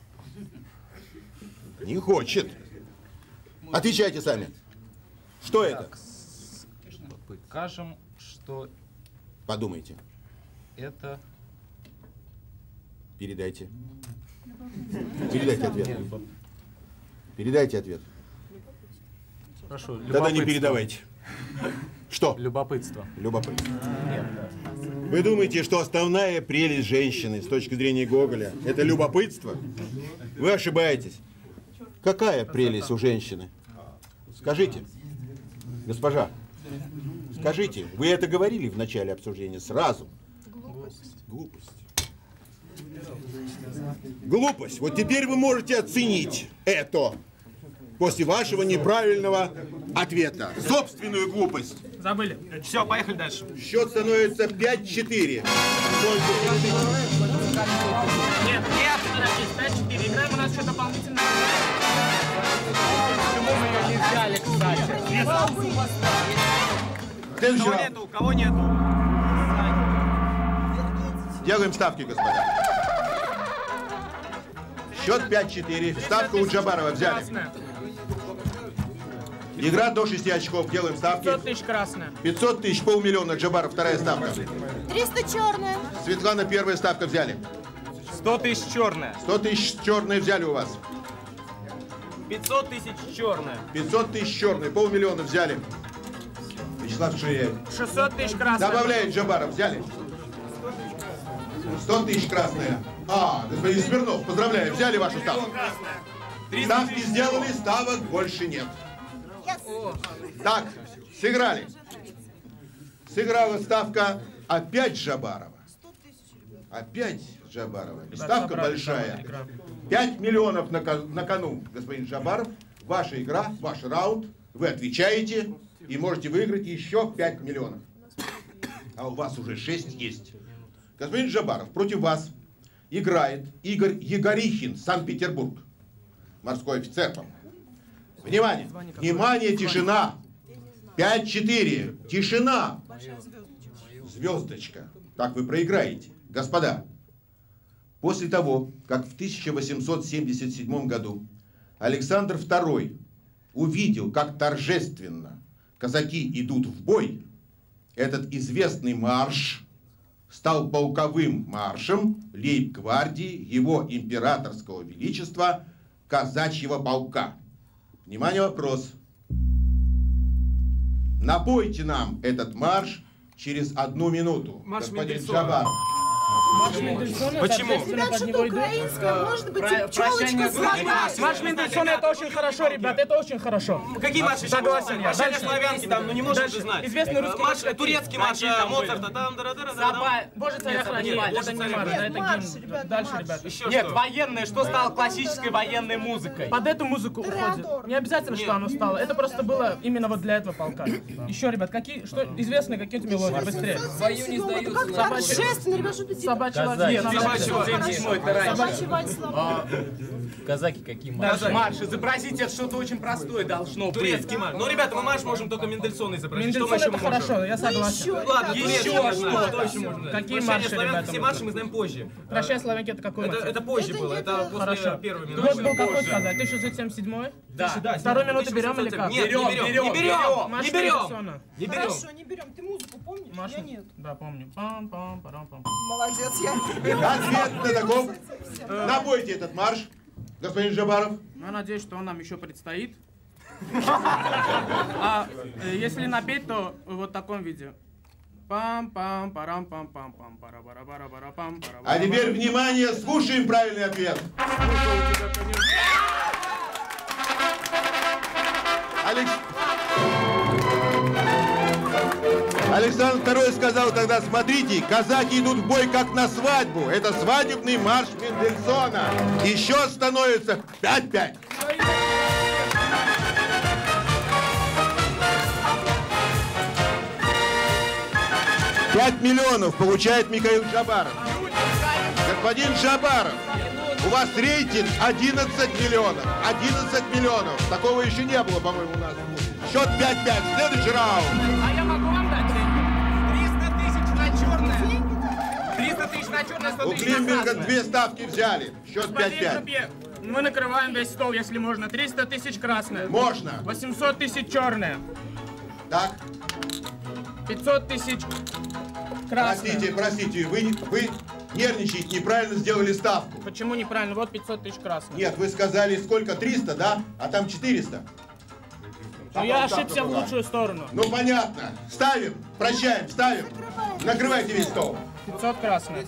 Не хочет. Отвечайте сами. Что это? Скажем, что Подумайте. это... Передайте. Передайте ответ. Передайте ответ. Хорошо, Тогда не передавайте. Что? Любопытство. Любопытство. Вы думаете, что основная прелесть женщины с точки зрения Гоголя – это любопытство? Вы ошибаетесь. Какая прелесть у женщины? Скажите, госпожа, скажите, вы это говорили в начале обсуждения сразу? Глупость. Глупость. Вот теперь вы можете оценить это после вашего неправильного ответа. Собственную глупость. Забыли. Все, поехали дальше. Счет становится 5-4. Нет, нет, 5-4. Играем, у нас еще дополнительно. Почему мы ее не взяли, кстати? Следующий Кого раунд. нету? Кого нету? Делаем ставки, господа. Счет 5-4. Ставку у Джабарова взяли. Игра до 6 очков. Делаем ставки. 500 тысяч красная. 500 тысяч, 500 000. Джабаров, вторая ставка. 300 черная. Светлана, первая ставка взяли. 100 тысяч черная. 100 тысяч черные взяли у вас. 500 тысяч черная. 500 тысяч черные, 500 000 взяли. Вячеслав Ширяев. 600 тысяч красная. Добавляет Джабаров, взяли. 100 тысяч красная. Господин Смирнов, поздравляю, взяли вашу ставку. Ставки сделаны, ставок больше нет. Так, сыграли. Сыграла ставка опять Джабарова. Опять Джабарова. Ставка большая. 5 миллионов на кону, господин Джабаров. Ваша игра, ваш раунд. Вы отвечаете и можете выиграть еще 5 миллионов. А у вас уже 6 есть. Господин Джабаров, против вас играет Игорь Егорихин, Санкт-Петербург. Морской офицер, по-моему. Внимание! Внимание, тишина! 5-4. Тишина! Звездочка. Так вы проиграете. Господа, после того, как в 1877 году Александр II увидел, как торжественно казаки идут в бой, этот известный марш стал полковым маршем лейб-гвардии его императорского величества казачьего полка. Внимание, вопрос. Напойте нам этот марш через 1 минуту, марш господин Джабаров. Почему? Ребят, что-то украинское, может быть, пчелочка золотая. Марш Мендельсона, это очень хорошо, ребят, это очень хорошо. Какие марши? Согласен я. Прощание славянки там, ну не можешь же знать. Известный русский марш, турецкий марш Моцарта. Боже, царя храни. Это не марш, это гимн. Дальше, ребят. Нет, военное, что стало классической военной музыкой? Под эту музыку уходит. Не обязательно, что оно стало. Это просто было именно вот для этого полка. Еще, ребят, какие, что известны какие-то мелодии? Быстрее. Бою не сдаются. Как торжественно, ребят, что ты делаешь? Нет, Собачий вальс. Казаки какие марши? Марши, изобразите что-то очень простое должно быть. Турецкий марш. Ну, ребята, мы марш можем только Мендельсона изобразить. Мендельсон это хорошо, я согласен. Ладно, еще что еще можно? Какие марши, ребята? Все марши мы знаем позже. Прощай, славянки, это какой марш? Это позже было, это после первой минуты. Год был какой сказать? 1677? Да. Вторую минуту берем или как? Нет, не берем. Хорошо, не берем. Ты музыку помнишь? Я нет. Да, помню. Пам-пам-парам-пам. Молодец, я. Ответ на таком. Напойте этот марш, господин Джабаров. Я надеюсь, что он нам еще предстоит. Если напеть, то в вот таком виде. Пам-пам-парам-пам-пам-пам. Пара-бара-бара-бара-пам. А теперь, внимание, слушаем правильный ответ. Александр II сказал тогда: смотрите, казаки идут в бой как на свадьбу. Это свадебный марш Мендельсона. Еще становится 5-5. $5 миллионов получает Михаил Джабаров. Господин Джабаров, у вас рейтинг 11 миллионов. 11 миллионов. Такого еще не было, по-моему, у нас. Счет 5-5. Следующий раунд. А я могу вам дать? 300 тысяч на черное. 300 тысяч на черное, 100 У тысяч на Климберга красное. 2 ставки взяли. Счет 5-5. Мы накрываем весь стол, если можно. 300 тысяч красная. Можно. 800 тысяч черная. Так. 500 тысяч красная. Простите, вы нервничаете, неправильно сделали ставку. Почему неправильно? Вот 500 тысяч красная. Нет, вы сказали сколько? 300, да? А там 400. Но я ошибся в лучшую сторону. Ну понятно. Ставим, прощаем, ставим. Накрывайте весь стол. 500 красная.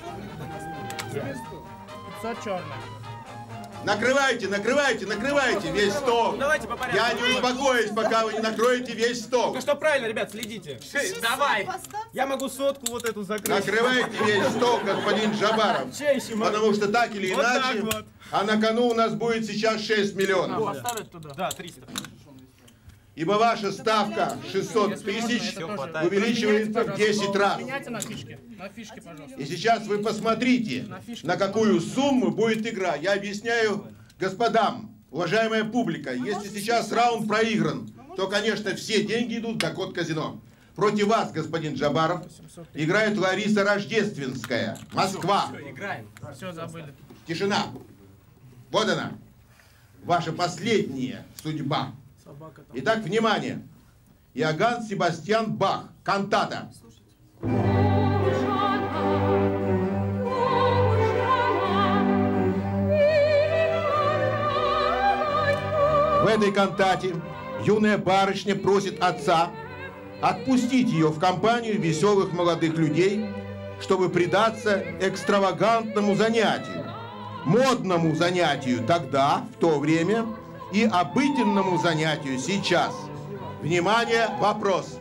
500 черная. Накрывайте весь стол. Давайте по порядку. Я не успокоюсь, пока вы не накроете весь стол. Ну что правильно, ребят, следите. Давай. Я могу сотку вот эту закрыть. Накрывайте весь стол, господин Джабаров. Потому что так или Вот иначе, так вот. а на кону у нас будет сейчас 6 миллионов. Поставить туда. Да, 300. Ибо ваша ставка 600 тысяч увеличивается в 10 раз. Меняйте на фишки. На фишки, пожалуйста. И сейчас вы посмотрите, на какую сумму будет игра. Я объясняю господам, уважаемая публика, если сейчас раунд проигран, то, конечно, все деньги идут в доход казино. Против вас, господин Джабаров, играет Лариса Рождественская, Москва. Играем. Все, забыли. Тишина. Вот она. Ваша последняя судьба. Итак, внимание. Иоганн Себастьян Бах. Кантата. В этой кантате юная барышня просит отца отпустить ее в компанию веселых молодых людей, чтобы предаться экстравагантному занятию, модному занятию тогда, в то время, и обыденному занятию сейчас. Внимание, вопрос.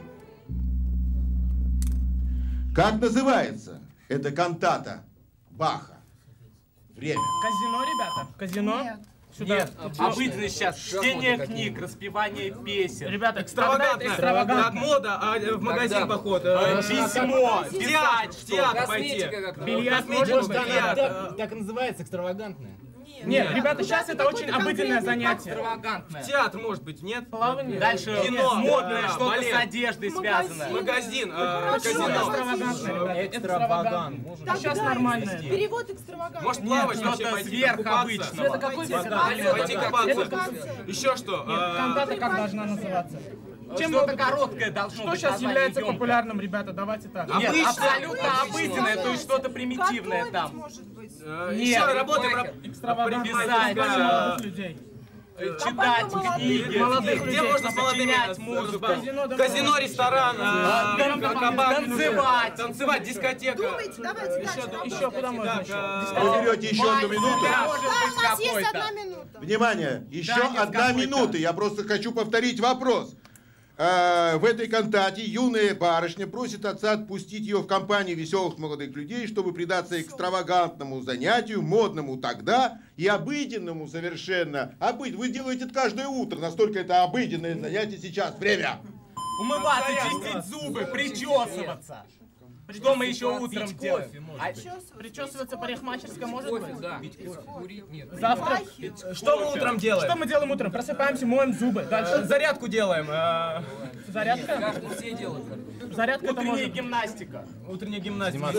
Как называется эта кантата Баха? Время. Казино, ребята? Казино? Нет. Сюда. Нет, обыденно сейчас. Чтение книг, распевание песен. Ребята, Экстравагантно. Как мода, а в магазин поход. Письмо. В театр пойти. Бильярд, Так и называется, экстравагантное. Нет, ребята, сейчас это очень обыденное занятие. Экстравагантное. Театр, может быть, нет? Плавание. Дальше Кино, модное, что-то балет. с одеждой связано. Магазин, Казино. казино. Экстравагант. А сейчас нормально. Перевод экстравагантный. Может плавать, вообще что-то пойти сверхобычного. Это какой Пойти купаться. Еще что? Кантата как должна называться? Что-то короткое должно Что быть. сейчас название является ёмкое. популярным, ребята? Давайте так. Нет, Обычное. абсолютно обыденное, то есть что-то примитивное Готовить, там. может быть. Еще работаем. Экстравагант. Писать, Молодых людей. читать книги. Молодых Где людей. можно с молодыми сочинять музыку. Казино, ресторан, кабак, танцевать, дискотека. Думайте, давайте дальше. Еще куда можно Так, еще? Вы берете еще одну минуту. Может Да, быть у нас есть какой-то. 1 минута. Внимание, еще Танец 1 какой-то. минута. Я просто хочу повторить вопрос. В этой кантате юная барышня просит отца отпустить ее в компанию веселых молодых людей, чтобы предаться экстравагантному занятию, модному тогда и обыденному совершенно. Вы делаете это каждое утро, настолько это обыденное занятие сейчас. Время. Умываться, чистить зубы, причесываться. Что мы еще утром делаем? Причесываться парикмахерская может быть? Да. Курить нет. Завтра. Что мы утром делаем? Что мы делаем утром? Просыпаемся, моем зубы. Дальше. Зарядку делаем. Зарядка? Все делают. Зарядка это Утренняя может. гимнастика. Утренняя гимнастика.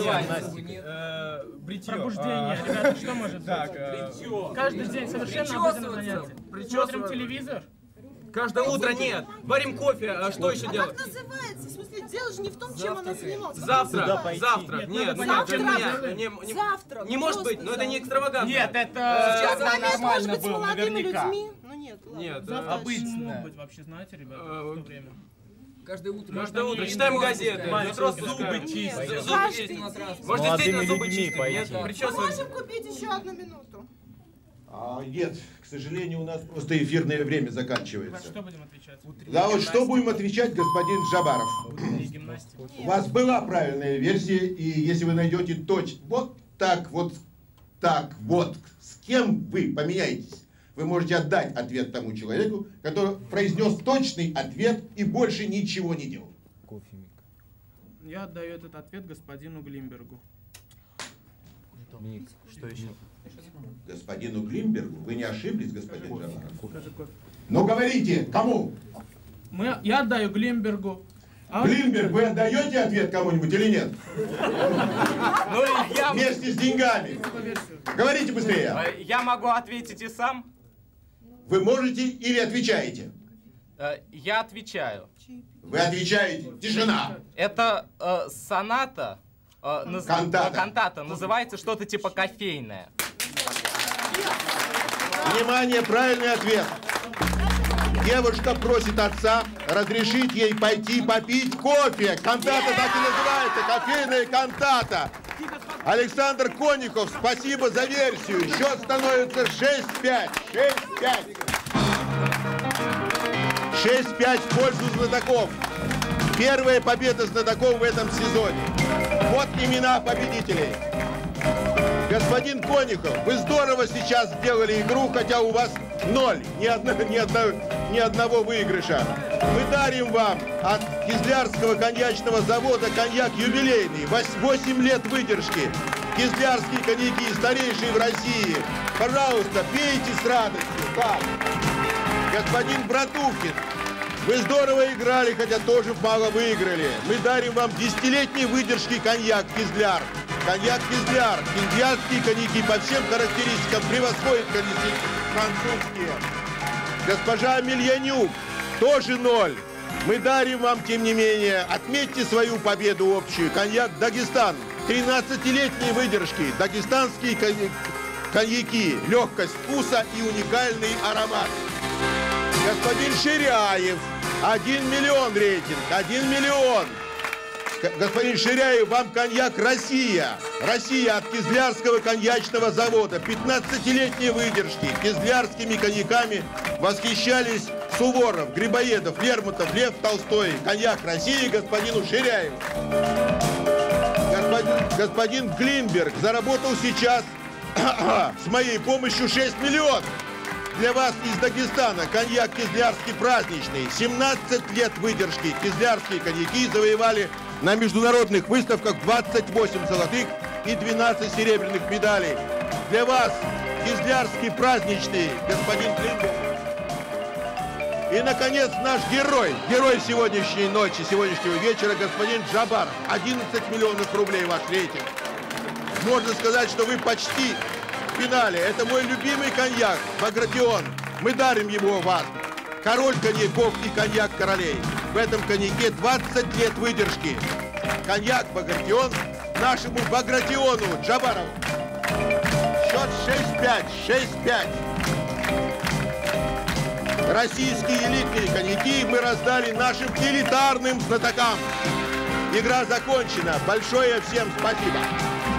Бритье. Пробуждение. Ребята, что может быть? Так, Каждый день совершенно обыденное занятие. Смотрим телевизор. каждое утро нет. Варим кофе. А что еще А делать? как называется? В смысле, дело же не в том, чем она занималась. Завтра. Нет, Завтра. нет. Завтра. Не может быть, но это не экстравагантно. Нет, Сейчас это момент может нормально быть с было, молодыми наверняка. людьми. Ну нет, ладно. Нет, Завтра обыденное. может быть вообще, знаете, ребята, в то время. Каждое утро. Каждое утро читаем газеты. Метро Зубы чистить. Каждый день. Может, действительно зубы чистим? Нет, Мы причесываем. можем купить еще 1 минуту. Нет, к сожалению, у нас просто эфирное время заканчивается. Что будем отвечать? Да вот что будем отвечать, господин Джабаров? Утренняя гимнастика. У вас была правильная версия, и если вы найдете точно вот так вот, с кем вы поменяетесь, вы можете отдать ответ тому человеку, который произнес точный ответ и больше ничего не делал. Я отдаю этот ответ господину Глимбергу. Что еще? Господину Глимбергу? Вы не ошиблись, господин Джабаров? Ну говорите, кому? Я отдаю Глимбергу. Глимберг, вы отдаете ответ кому-нибудь или нет? Ну, Вместе с деньгами. Говорите быстрее. Я могу ответить и сам. Вы можете или отвечаете? Я отвечаю. Вы отвечаете. Тишина. Это соната. Кантата. Кантата. Называется что-то типа кофейное. Внимание, правильный ответ. Девушка просит отца разрешить ей пойти попить кофе. Кантата так и называется. Кофейная кантата. Александр Конников, спасибо за версию. Счет становится 6-5. 6-5. 6-5 в пользу знатоков. Первая победа знатоков в этом сезоне. Вот имена победителей. Господин Конников, вы здорово сейчас сделали игру, хотя у вас 0, ни одного выигрыша. Мы дарим вам от Кизлярского коньячного завода коньяк юбилейный, 8 лет выдержки. Кизлярские коньяки, старейшие в России. Пожалуйста, пейте с радостью. Так. Господин Братухин, вы здорово играли, хотя тоже мало выиграли. Мы дарим вам 10-летней выдержки коньяк Кизляр. Коньяк Кизляр. Кизлярские коньяки по всем характеристикам превосходят французские. Госпожа Мильянюк, тоже 0. Мы дарим вам, тем не менее, отметьте свою победу общую. Коньяк Дагестан. 13-летней выдержки. Дагестанские коньяки. Легкость вкуса и уникальный аромат. Господин Ширяев. 1 миллион рейтинг. 1 миллион. Господин Ширяев, вам коньяк «Россия». «Россия» от Кизлярского коньячного завода. 15-летней выдержки. Кизлярскими коньяками восхищались Суворов, Грибоедов, Лермонтов, Лев Толстой. Коньяк «Россия» господину Ширяеву. Господин Глинберг заработал сейчас с моей помощью 6 миллионов. Для вас из Дагестана коньяк Кизлярский праздничный. 17 лет выдержки. Кизлярские коньяки завоевали на международных выставках 28 золотых и 12 серебряных медалей. Для вас Кизлярский праздничный, господин Клинберг. И, наконец, наш герой сегодняшней ночи, сегодняшнего вечера, господин Джабаров. 11 миллионов рублей ваш рейтинг. Можно сказать, что вы почти в финале. Это мой любимый коньяк, Багратион. Мы дарим его вам. Король коньяков и коньяк королей. В этом коньяке 20 лет выдержки. Коньяк Багратион нашему Багратиону Джабарову. Счет 6-5, 6-5. Российские элитные коньяки мы раздали нашим элитарным знатокам. Игра закончена. Большое всем спасибо.